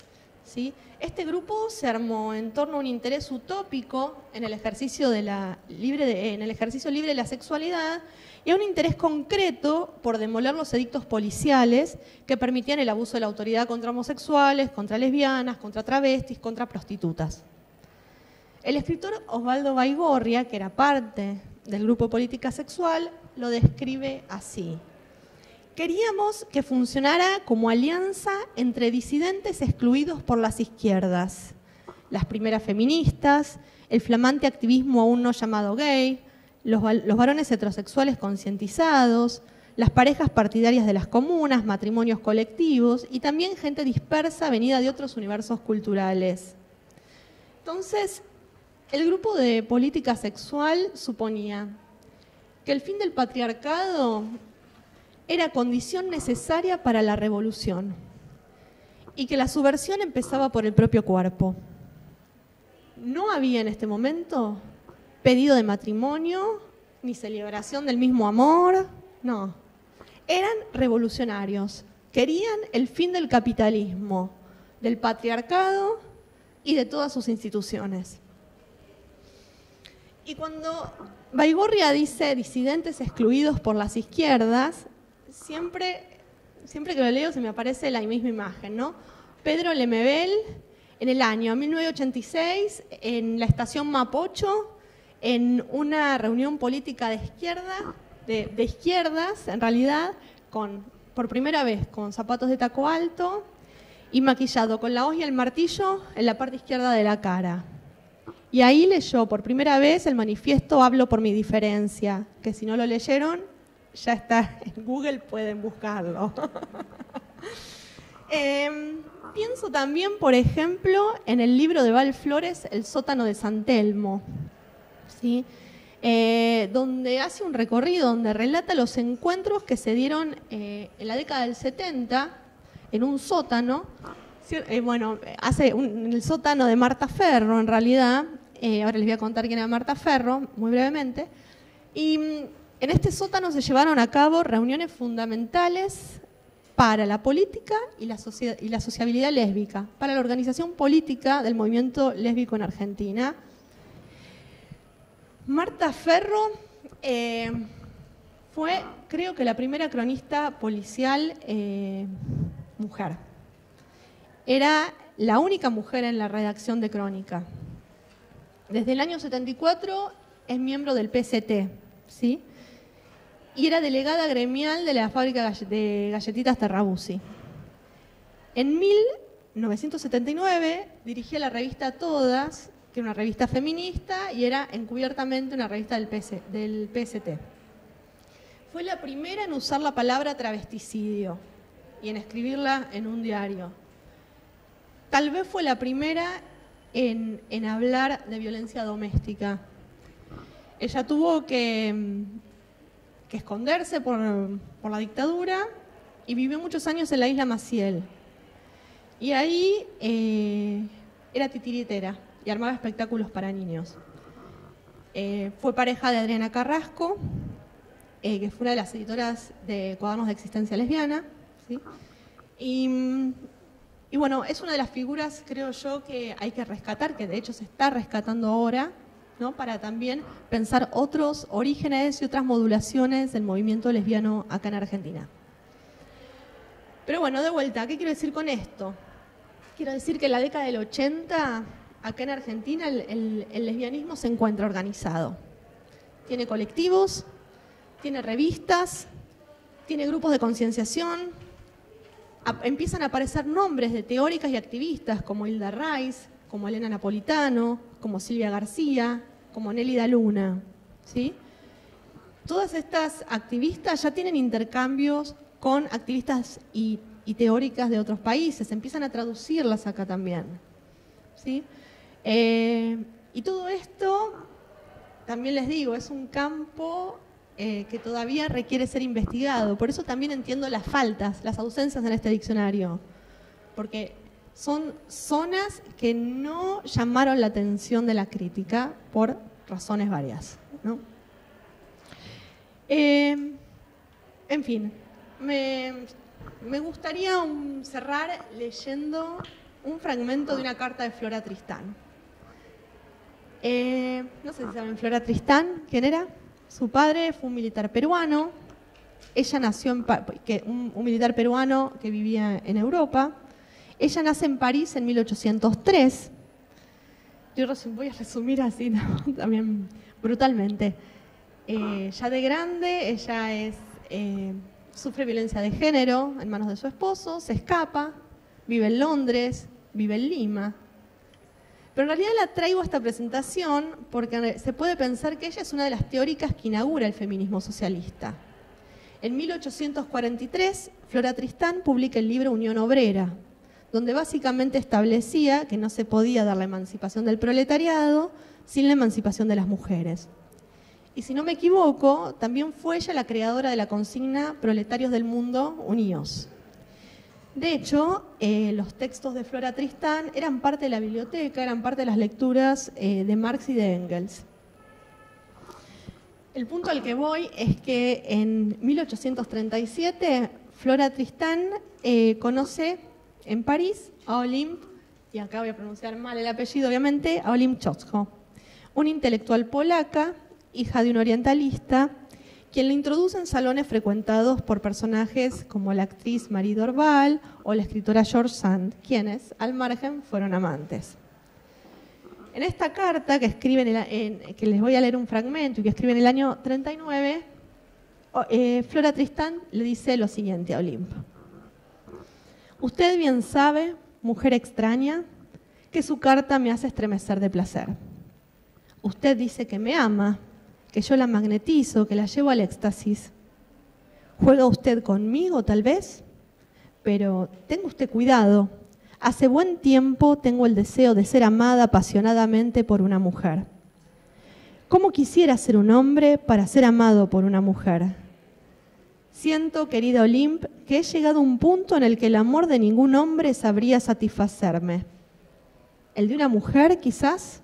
E: ¿sí? Este grupo se armó en torno a un interés utópico en el ejercicio, de la libre de, en el ejercicio libre de la sexualidad y a un interés concreto por demoler los edictos policiales que permitían el abuso de la autoridad contra homosexuales, contra lesbianas, contra travestis, contra prostitutas. El escritor Osvaldo Baigorria, que era parte del grupo Política Sexual, lo describe así. Queríamos que funcionara como alianza entre disidentes excluidos por las izquierdas, las primeras feministas, el flamante activismo aún no llamado gay, los, los varones heterosexuales concientizados, las parejas partidarias de las comunas, matrimonios colectivos y también gente dispersa venida de otros universos culturales. Entonces, el grupo de Política Sexual suponía que el fin del patriarcado era condición necesaria para la revolución y que la subversión empezaba por el propio cuerpo. No había en este momento pedido de matrimonio, ni celebración del mismo amor, no. Eran revolucionarios, querían el fin del capitalismo, del patriarcado y de todas sus instituciones. Y cuando Baigorria dice disidentes excluidos por las izquierdas, Siempre, siempre que lo leo se me aparece la misma imagen, ¿no? Pedro Lemebel, en el año mil novecientos ochenta y seis, en la estación Mapocho, en una reunión política de izquierda, de, de izquierdas, en realidad, con, por primera vez con zapatos de taco alto y maquillado con la hoz y el martillo en la parte izquierda de la cara. Y ahí leyó por primera vez el manifiesto Hablo por mi diferencia, que si no lo leyeron, ya está en Google, pueden buscarlo. eh, pienso también, por ejemplo, en el libro de Val Flores, El sótano de San Telmo, ¿sí? eh, donde hace un recorrido, donde relata los encuentros que se dieron eh, en la década del setenta, en un sótano, eh, bueno, hace un, en el sótano de Marta Ferro, en realidad, eh, ahora les voy a contar quién era Marta Ferro, muy brevemente, y en este sótano se llevaron a cabo reuniones fundamentales para la política y la, socia- y la sociabilidad lésbica, para la organización política del movimiento lésbico en Argentina. Marta Ferro eh, fue, creo que, la primera cronista policial eh, mujer. Era la única mujer en la redacción de Crónica. Desde el año setenta y cuatro es miembro del P C T, ¿sí? Y era delegada gremial de la fábrica de galletitas Terrabuzzi. En mil novecientos setenta y nueve dirigía la revista Todas, que era una revista feminista y era encubiertamente una revista del, P C, del P S T. Fue la primera en usar la palabra travesticidio y en escribirla en un diario. Tal vez fue la primera en, en hablar de violencia doméstica. Ella tuvo que... que esconderse por, por la dictadura y vivió muchos años en la isla Maciel. Y ahí eh, era titiritera y armaba espectáculos para niños. Eh, fue pareja de Adriana Carrasco, eh, que fue una de las editoras de Cuadernos de Existencia Lesbiana, ¿sí? Y, y bueno, es una de las figuras, creo yo, que hay que rescatar, que de hecho se está rescatando ahora, ¿no? Para también pensar otros orígenes y otras modulaciones del movimiento lesbiano acá en Argentina. Pero bueno, de vuelta, ¿qué quiero decir con esto? Quiero decir que en la década del ochenta, acá en Argentina, el, el, el lesbianismo se encuentra organizado. Tiene colectivos, tiene revistas, tiene grupos de concienciación, empiezan a aparecer nombres de teóricas y activistas como Hilda Rice, como Elena Napolitano, como Silvia García, como Nélida Luna, ¿sí? Todas estas activistas ya tienen intercambios con activistas y, y teóricas de otros países, empiezan a traducirlas acá también, ¿sí? Eh, y todo esto, también les digo, es un campo eh, que todavía requiere ser investigado, por eso también entiendo las faltas, las ausencias en este diccionario, porque son zonas que no llamaron la atención de la crítica por razones varias, ¿no? Eh, en fin, me, me gustaría un, cerrar leyendo un fragmento de una carta de Flora Tristán. Eh, no sé si saben Flora Tristán, ¿quién era? Su padre fue un militar peruano. Ella nació en pa que, un, un militar peruano que vivía en Europa. Ella nace en París en mil ochocientos tres. Yo voy a resumir así, ¿no? También brutalmente. Eh, ya de grande, ella es, eh, sufre violencia de género en manos de su esposo, se escapa, vive en Londres, vive en Lima. Pero en realidad la traigo a esta presentación porque se puede pensar que ella es una de las teóricas que inaugura el feminismo socialista. En mil ochocientos cuarenta y tres, Flora Tristán publica el libro Unión Obrera, donde básicamente establecía que no se podía dar la emancipación del proletariado sin la emancipación de las mujeres. Y si no me equivoco, también fue ella la creadora de la consigna Proletarios del Mundo, Unidos. De hecho, eh, los textos de Flora Tristán eran parte de la biblioteca, eran parte de las lecturas eh, de Marx y de Engels. El punto al que voy es que en mil ochocientos treinta y siete Flora Tristán eh, conoce en París a Olympe, y acá voy a pronunciar mal el apellido obviamente, a Olympe Chodzko, una intelectual polaca, hija de un orientalista, quien le introduce en salones frecuentados por personajes como la actriz Marie Dorval o la escritora George Sand, quienes, al margen, fueron amantes. En esta carta que escriben, en, en, que les voy a leer un fragmento y que escribe en el año treinta y nueve, eh, Flora Tristán le dice lo siguiente a Olympe. Usted bien sabe, mujer extraña, que su carta me hace estremecer de placer. Usted dice que me ama, que yo la magnetizo, que la llevo al éxtasis. ¿Juega usted conmigo, tal vez? Pero tenga usted cuidado. Hace buen tiempo tengo el deseo de ser amada apasionadamente por una mujer. ¿Cómo quisiera ser un hombre para ser amado por una mujer? Siento, querida Olympe, que he llegado a un punto en el que el amor de ningún hombre sabría satisfacerme. ¿El de una mujer, quizás?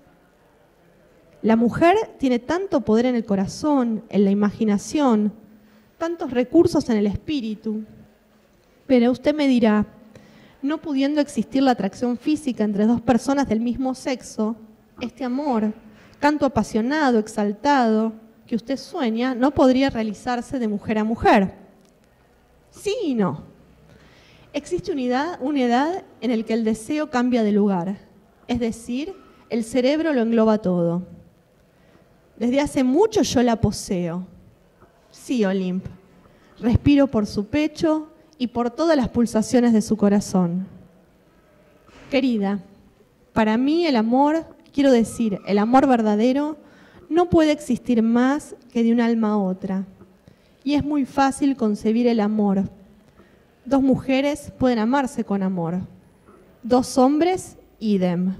E: La mujer tiene tanto poder en el corazón, en la imaginación, tantos recursos en el espíritu. Pero usted me dirá, no pudiendo existir la atracción física entre dos personas del mismo sexo, este amor, tanto apasionado, exaltado, que usted sueña, no podría realizarse de mujer a mujer. Sí y no. Existe unidad, una edad en la que el deseo cambia de lugar, es decir, el cerebro lo engloba todo. Desde hace mucho yo la poseo. Sí, Olympe. Respiro por su pecho y por todas las pulsaciones de su corazón. Querida, para mí el amor, quiero decir, el amor verdadero, no puede existir más que de un alma a otra. Y es muy fácil concebir el amor. Dos mujeres pueden amarse con amor. Dos hombres, idem.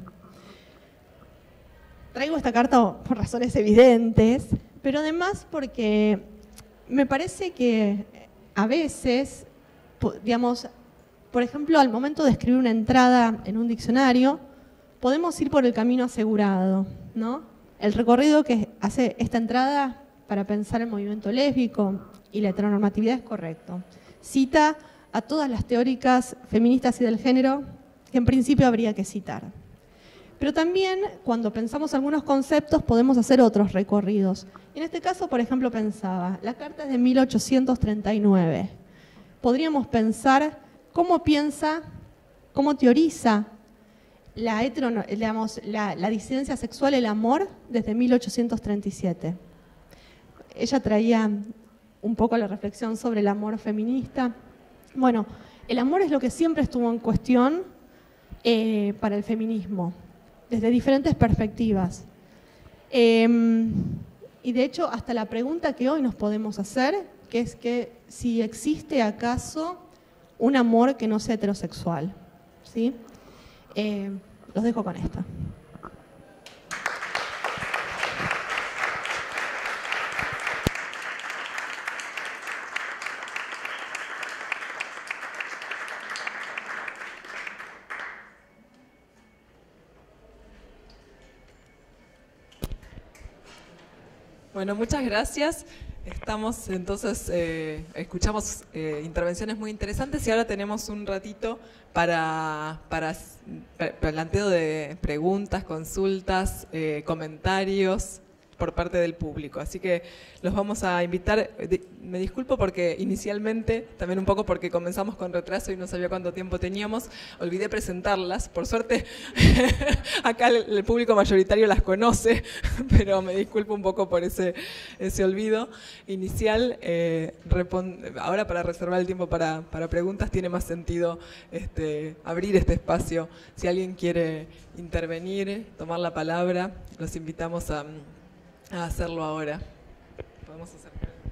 E: Traigo esta carta por razones evidentes, pero además porque me parece que a veces, digamos, por ejemplo, al momento de escribir una entrada en un diccionario, podemos ir por el camino asegurado, ¿no? El recorrido que hace esta entrada para pensar el movimiento lésbico y la heteronormatividad es correcto. Cita a todas las teóricas feministas y del género que en principio habría que citar. Pero también, cuando pensamos algunos conceptos, podemos hacer otros recorridos. En este caso, por ejemplo, pensaba, la carta es de mil ochocientos treinta y nueve. Podríamos pensar cómo piensa, cómo teoriza la, hetero, digamos, la, la disidencia sexual, el amor, desde mil ochocientos treinta y siete. Ella traía un poco la reflexión sobre el amor feminista. Bueno, el amor es lo que siempre estuvo en cuestión eh, para el feminismo, desde diferentes perspectivas. Eh, y de hecho, hasta la pregunta que hoy nos podemos hacer, que es que si existe acaso un amor que no sea heterosexual. ¿Sí? Eh, los dejo con esta.
A: Bueno, muchas gracias. Estamos entonces, eh, escuchamos eh, intervenciones muy interesantes y ahora tenemos un ratito para, para planteo de preguntas, consultas, eh, comentarios por parte del público. Así que los vamos a invitar. Me disculpo porque inicialmente, también un poco porque comenzamos con retraso y no sabía cuánto tiempo teníamos, olvidé presentarlas. Por suerte, acá el, el público mayoritario las conoce, pero me disculpo un poco por ese, ese olvido inicial. Eh, ahora, para reservar el tiempo para, para preguntas, tiene más sentido este, abrir este espacio. Si alguien quiere intervenir, tomar la palabra, los invitamos a... a hacerlo ahora. Podemos hacer.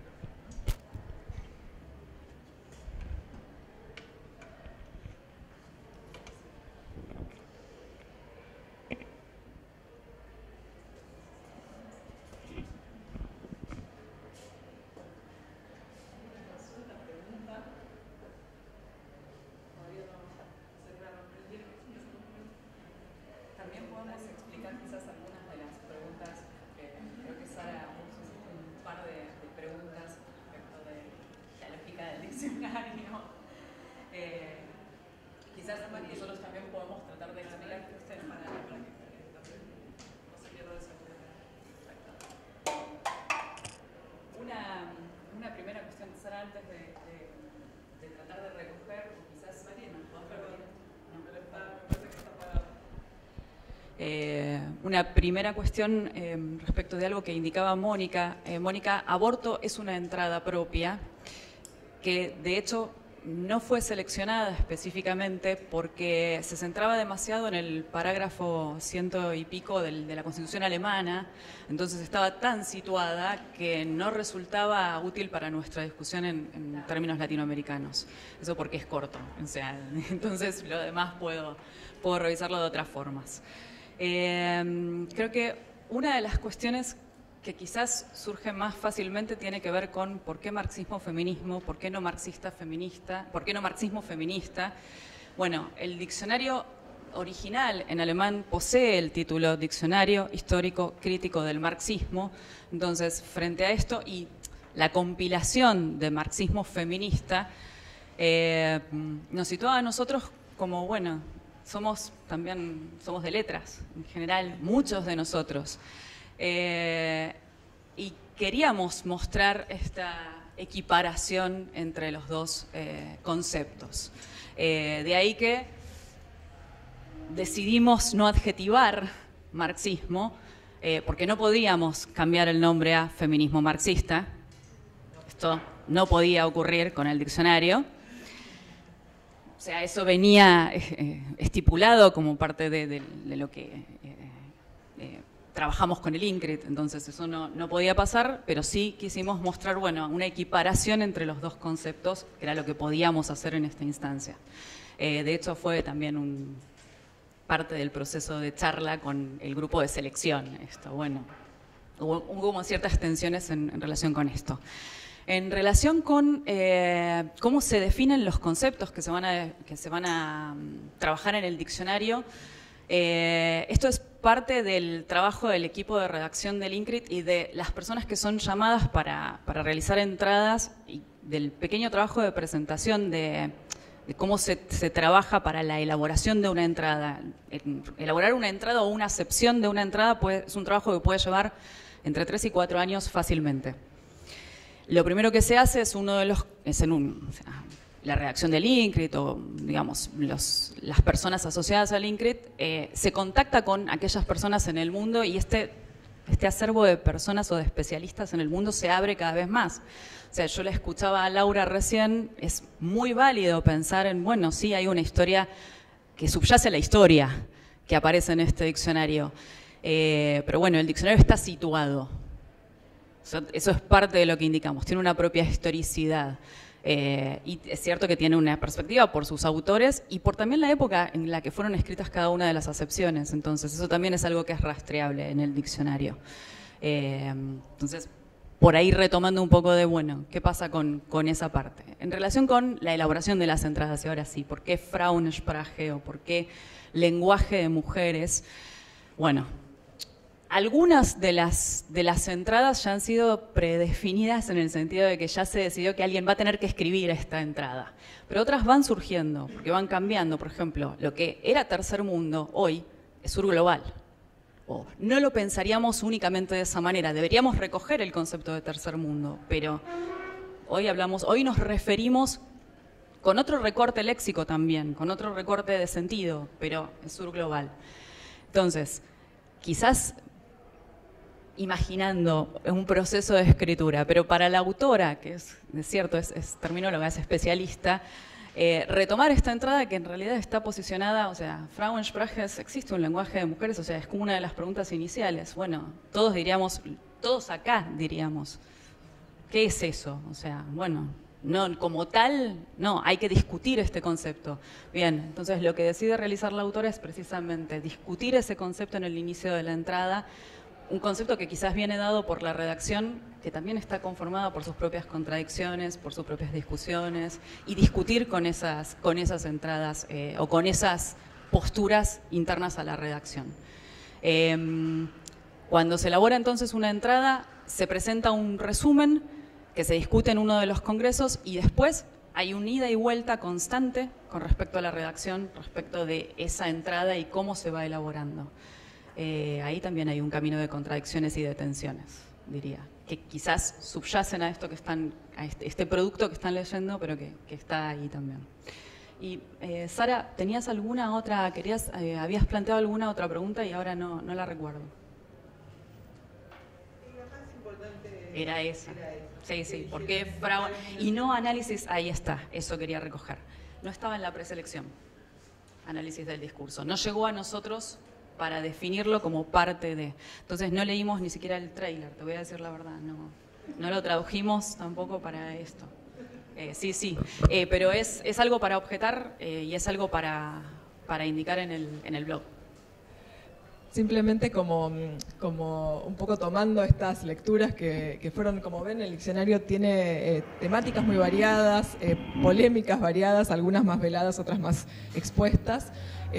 B: También podemos explicar quizás algunas de las preguntas. Creo que Sara puso un par de, de preguntas respecto de la lógica del diccionario. Eh, quizás nosotros también podemos tratar de explicar que usted para, para que no se pierda esa una, una primera cuestión, Sara, antes de, de, de tratar de recoger, quizás María, ¿nos podemos perder? No, pero está, me parece que está apagado. Eh, una primera cuestión eh, respecto de algo que indicaba Mónica. Eh, Mónica, aborto es una entrada propia que de hecho no fue seleccionada específicamente porque se centraba demasiado en el parágrafo ciento y pico del, de la Constitución alemana, entonces estaba tan situada que no resultaba útil para nuestra discusión en, en términos latinoamericanos. Eso porque es corto, o sea, entonces lo demás puedo, puedo revisarlo de otras formas. Eh, creo que una de las cuestiones que quizás surge más fácilmente tiene que ver con por qué marxismo-feminismo, por qué no marxista-feminista, por qué no marxismo-feminista. Bueno, el diccionario original en alemán posee el título Diccionario Histórico Crítico del Marxismo. Entonces, frente a esto y la compilación de marxismo feminista, eh, nos situaba a nosotros como, bueno, somos también, somos de letras, en general, muchos de nosotros. Eh, y queríamos mostrar esta equiparación entre los dos eh, conceptos. Eh, de ahí que decidimos no adjetivar marxismo, eh, porque no podíamos cambiar el nombre a feminismo marxista. Esto no podía ocurrir con el diccionario. O sea, eso venía eh, estipulado como parte de, de, de lo que eh, eh, trabajamos con el INCRIT, entonces eso no, no podía pasar, pero sí quisimos mostrar, bueno, una equiparación entre los dos conceptos, que era lo que podíamos hacer en esta instancia. Eh, de hecho, fue también un, parte del proceso de charla con el grupo de selección. Esto, bueno, hubo, hubo como ciertas tensiones en, en relación con esto. En relación con eh, cómo se definen los conceptos que se van a, que se van a um, trabajar en el diccionario, eh, esto es parte del trabajo del equipo de redacción del INCRIT y de las personas que son llamadas para, para realizar entradas y del pequeño trabajo de presentación de, de cómo se, se trabaja para la elaboración de una entrada. Elaborar una entrada o una acepción de una entrada puede, es un trabajo que puede llevar entre tres y cuatro años fácilmente. Lo primero que se hace es uno de los, es en un, o sea, la redacción del INCRIT o, digamos, los, las personas asociadas al INCRIT, eh, se contacta con aquellas personas en el mundo y este, este acervo de personas o de especialistas en el mundo se abre cada vez más. O sea, yo le escuchaba a Laura recién, es muy válido pensar en, bueno, sí, hay una historia que subyace la historia que aparece en este diccionario, eh, pero bueno, el diccionario está situado. Eso es parte de lo que indicamos, tiene una propia historicidad. Eh, y es cierto que tiene una perspectiva por sus autores y por también la época en la que fueron escritas cada una de las acepciones. Entonces, eso también es algo que es rastreable en el diccionario. Eh, entonces, por ahí retomando un poco de, bueno, ¿qué pasa con, con esa parte? En relación con la elaboración de las entradas, y ahora sí, ¿por qué Frauensprache o por qué lenguaje de mujeres? Bueno, algunas de las, de las entradas ya han sido predefinidas en el sentido de que ya se decidió que alguien va a tener que escribir esta entrada. Pero otras van surgiendo, porque van cambiando. Por ejemplo, lo que era tercer mundo hoy es sur global. O no lo pensaríamos únicamente de esa manera. Deberíamos recoger el concepto de tercer mundo, pero hoy hablamos, hoy nos referimos con otro recorte léxico también, con otro recorte de sentido, pero es sur global. Entonces, quizás imaginando un proceso de escritura, pero para la autora, que es, es cierto, es, es terminóloga, es especialista, eh, retomar esta entrada que en realidad está posicionada, o sea, Frauensprache, existe un lenguaje de mujeres, o sea, es como una de las preguntas iniciales. Bueno, todos diríamos, todos acá diríamos, ¿qué es eso? O sea, bueno, no como tal, no, hay que discutir este concepto. Bien, entonces lo que decide realizar la autora es precisamente discutir ese concepto en el inicio de la entrada, un concepto que quizás viene dado por la redacción, que también está conformada por sus propias contradicciones, por sus propias discusiones, y discutir con esas, con esas entradas eh, o con esas posturas internas a la redacción. Eh, cuando se elabora entonces una entrada, se presenta un resumen que se discute en uno de los congresos y después hay un ida y vuelta constante con respecto a la redacción, respecto de esa entrada y cómo se va elaborando. Eh, ahí también hay un camino de contradicciones y de tensiones, diría, que quizás subyacen a esto que están, a este, este producto que están leyendo, pero que, que está ahí también. Y eh, Sara, ¿tenías alguna otra, querías, eh, habías planteado alguna otra pregunta y ahora no, no la recuerdo? Era esa. Sí, sí, porque Frau... Y no análisis, ahí está, eso quería recoger. No estaba en la preselección, análisis del discurso. No llegó a nosotros para definirlo como parte de. Entonces no leímos ni siquiera el tráiler, te voy a decir la verdad, no, no lo tradujimos tampoco para esto. Eh, sí, sí, eh, pero es, es algo para objetar eh, y es algo para, para indicar en el, en el blog.
F: Simplemente como, como un poco tomando estas lecturas que, que fueron, como ven, el diccionario tiene eh, temáticas muy variadas, eh, polémicas variadas, algunas más veladas, otras más expuestas.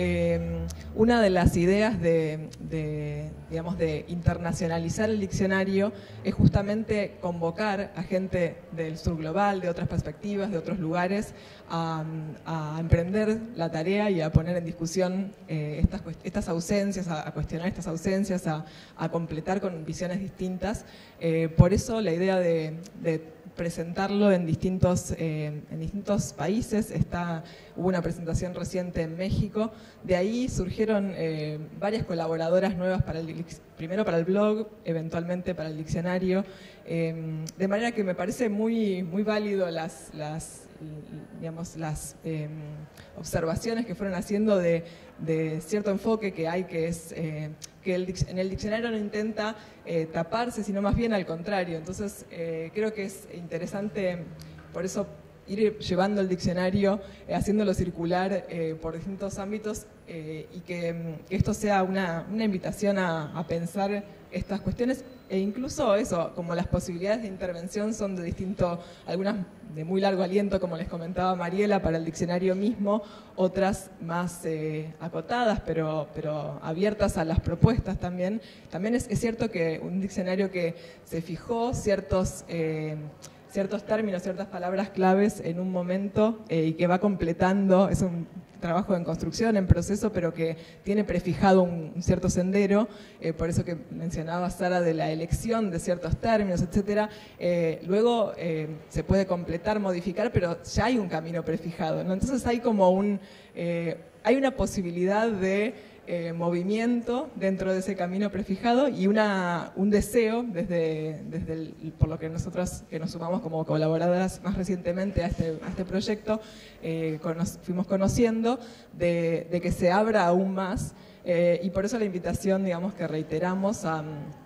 F: Eh, una de las ideas de, de, digamos, de internacionalizar el diccionario es justamente convocar a gente del sur global, de otras perspectivas, de otros lugares, a, a emprender la tarea y a poner en discusión eh, estas, estas ausencias, a, a cuestionar estas ausencias, a, a completar con visiones distintas. Eh, por eso la idea de, de presentarlo en distintos, eh, en distintos países. Está, hubo una presentación reciente en México, de ahí surgieron eh, varias colaboradoras nuevas, para el, primero para el blog, eventualmente para el diccionario, eh, de manera que me parece muy, muy válido las, las, digamos, las eh, observaciones que fueron haciendo de, de cierto enfoque que hay, que es eh, que el, en el diccionario no intenta eh, taparse, sino más bien al contrario. Entonces eh, creo que es interesante, por eso, ir llevando el diccionario, eh, haciéndolo circular eh, por distintos ámbitos eh, y que, que esto sea una, una invitación a, a pensar estas cuestiones e incluso eso, como las posibilidades de intervención son de distinto, algunas de muy largo aliento, como les comentaba Mariela, para el diccionario mismo, otras más eh, acotadas, pero, pero abiertas a las propuestas también. También es, es cierto que un diccionario que se fijó ciertos... Eh, ciertos términos, ciertas palabras claves en un momento eh, y que va completando, es un trabajo en construcción, en proceso, pero que tiene prefijado un, un cierto sendero, eh, por eso que mencionaba Sara de la elección de ciertos términos, etcétera. Eh, luego eh, se puede completar, modificar, pero ya hay un camino prefijado, ¿no? Entonces hay como un, eh, hay una posibilidad de Eh, movimiento dentro de ese camino prefijado y una, un deseo, desde, desde el, por lo que nosotros que nos sumamos como colaboradoras más recientemente a este, a este proyecto, eh, cono, fuimos conociendo de, de que se abra aún más eh, y por eso la invitación, digamos, que reiteramos a,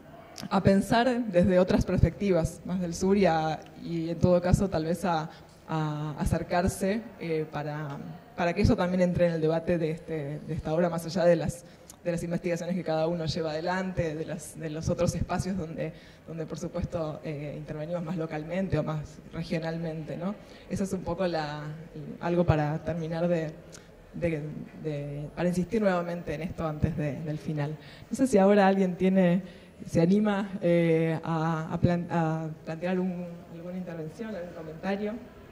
F: a pensar desde otras perspectivas, más del sur y, a, y en todo caso tal vez a, a acercarse eh, para... para que eso también entre en el debate de, este, de esta obra, más allá de las, de las investigaciones que cada uno lleva adelante, de, las, de los otros espacios donde, donde por supuesto, eh, intervenimos más localmente o más regionalmente, ¿no? Eso es un poco la, algo para terminar de, de, de, para insistir nuevamente en esto antes de, del final. No sé si ahora alguien tiene, se anima eh, a, a, plan, a plantear un, alguna intervención, algún comentario.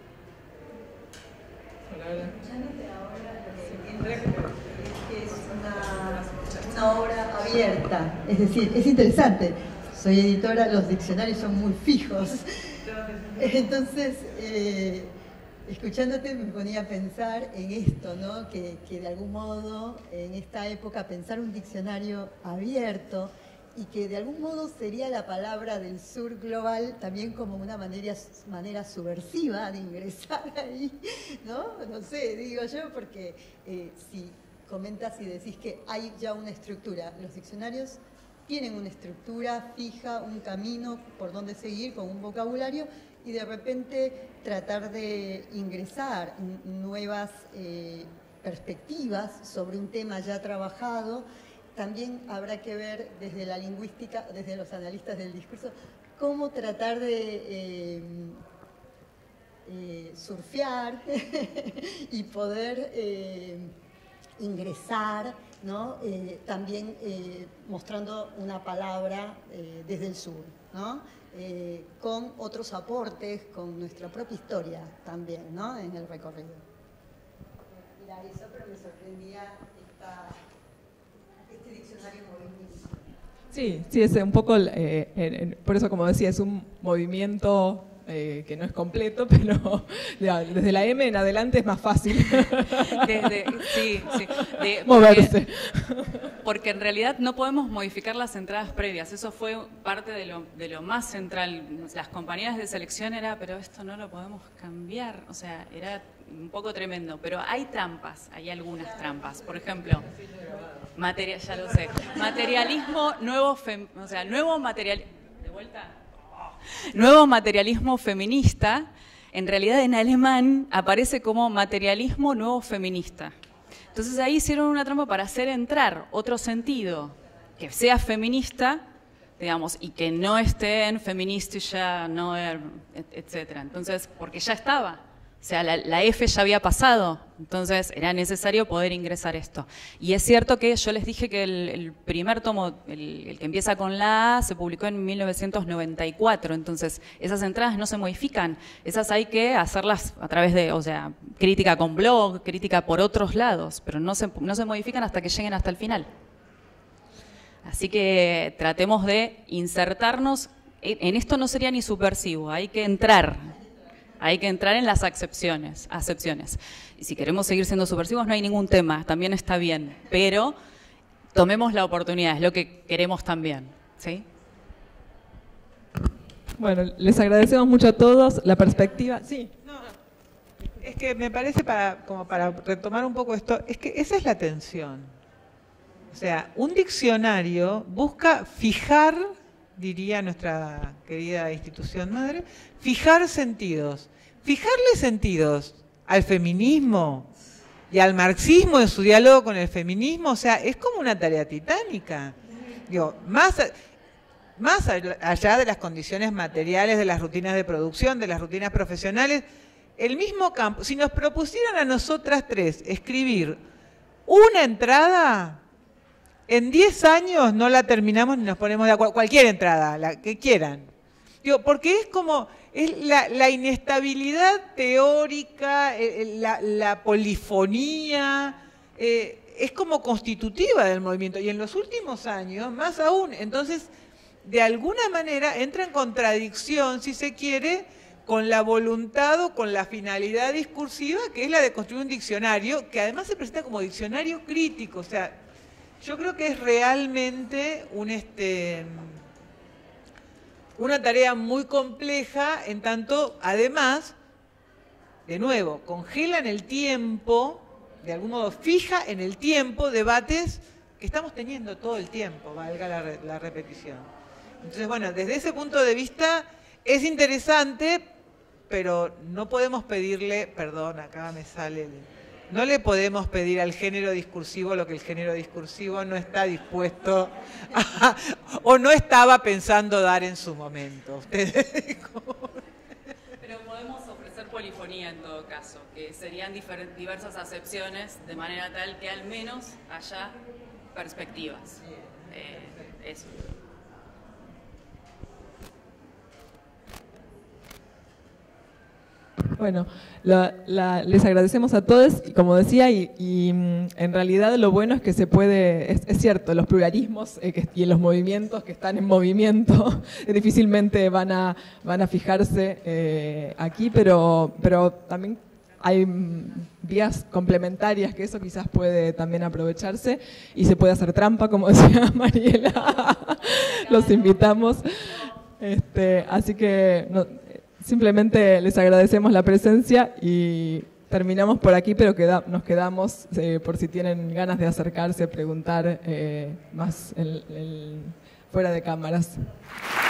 G: Escuchándote ahora, lo que entiendo es que es una, una obra abierta, es decir, es interesante. Soy editora, los diccionarios son muy fijos. Entonces, eh, escuchándote me ponía a pensar en esto, ¿no? Que, que de algún modo, en esta época, pensar un diccionario abierto y que de algún modo sería la palabra del sur global también como una manera, manera subversiva de ingresar ahí, ¿no? No sé, digo yo, porque eh, si comentas y decís que hay ya una estructura, los diccionarios tienen una estructura fija, un camino por donde seguir con un vocabulario y de repente tratar de ingresar nuevas eh, perspectivas sobre un tema ya trabajado. También habrá que ver desde la lingüística, desde los analistas del discurso, cómo tratar de eh, eh, surfear y poder eh, ingresar, ¿no? Eh, también eh, mostrando una palabra eh, desde el sur, ¿no? Eh, con otros aportes, con nuestra propia historia también, ¿no? En el recorrido. Mira eso, pero me sorprendía esta... este diccionario movimiento.
F: Sí, sí, es un poco, eh, eh, por eso como decía, es un movimiento eh, que no es completo, pero ya, desde la M en adelante es más fácil.
B: Desde, sí, sí. De,
F: moverse.
B: Porque, porque en realidad no podemos modificar las entradas previas, eso fue parte de lo, de lo más central. Las compañías de selección era, pero esto no lo podemos cambiar, o sea, era un poco tremendo, pero hay trampas, hay algunas trampas. Por ejemplo, materia, ya lo sé, materialismo nuevo, fem, o sea, nuevo material, de vuelta, nuevo materialismo feminista, en realidad en alemán aparece como materialismo nuevo feminista. Entonces ahí hicieron una trampa para hacer entrar otro sentido, que sea feminista, digamos, y que no esté en feministische, no, etcétera. Entonces, porque ya estaba. O sea, la, la F ya había pasado, entonces era necesario poder ingresar esto. Y es cierto que yo les dije que el, el primer tomo, el, el que empieza con la A, se publicó en mil novecientos noventa y cuatro, entonces esas entradas no se modifican, esas hay que hacerlas a través de, o sea, crítica con blog, crítica por otros lados, pero no se, no se modifican hasta que lleguen hasta el final. Así que tratemos de insertarnos, en esto no sería ni subversivo, hay que entrar. Hay que entrar en las acepciones, acepciones. Y si queremos seguir siendo subversivos no hay ningún tema, también está bien. Pero tomemos la oportunidad, es lo que queremos también, ¿sí?
F: Bueno, les agradecemos mucho a todos la perspectiva. Sí.
C: No, es que me parece, para, como para retomar un poco esto, es que esa es la tensión. O sea, un diccionario busca fijar, diría nuestra querida institución madre, fijar sentidos. Fijarle sentidos al feminismo y al marxismo en su diálogo con el feminismo, o sea, es como una tarea titánica. Digo, más, más allá de las condiciones materiales, de las rutinas de producción, de las rutinas profesionales, el mismo campo, si nos propusieran a nosotras tres escribir una entrada, en diez años no la terminamos ni nos ponemos de acuerdo, cualquier entrada, la que quieran. Digo, porque es como es la, la inestabilidad teórica, la, la polifonía, eh, es como constitutiva del movimiento. Y en los últimos años, más aún, entonces, de alguna manera entra en contradicción, si se quiere, con la voluntad o con la finalidad discursiva, que es la de construir un diccionario, que además se presenta como diccionario crítico. O sea, yo creo que es realmente un... este una tarea muy compleja, en tanto, además, de nuevo, congela en el tiempo, de algún modo fija en el tiempo, debates que estamos teniendo todo el tiempo, valga la, la repetición. Entonces, bueno, desde ese punto de vista es interesante, pero no podemos pedirle, perdón, acá me sale el... No le podemos pedir al género discursivo lo que el género discursivo no está dispuesto a, o no estaba pensando dar en su momento. Ustedes...
B: Pero podemos ofrecer polifonía en todo caso, que serían diversas acepciones de manera tal que al menos haya perspectivas. Eh, eso.
F: Bueno, la, la, les agradecemos a todos, y como decía, y, y en realidad lo bueno es que se puede, es, es cierto, los pluralismos eh, que, y los movimientos que están en movimiento difícilmente van a, van a fijarse eh, aquí, pero, pero también hay vías complementarias que eso quizás puede también aprovecharse y se puede hacer trampa, como decía Mariela, los invitamos. Este, así que no, simplemente les agradecemos la presencia y terminamos por aquí, pero queda, nos quedamos eh, por si tienen ganas de acercarse, preguntar eh, más en, en, fuera de cámaras.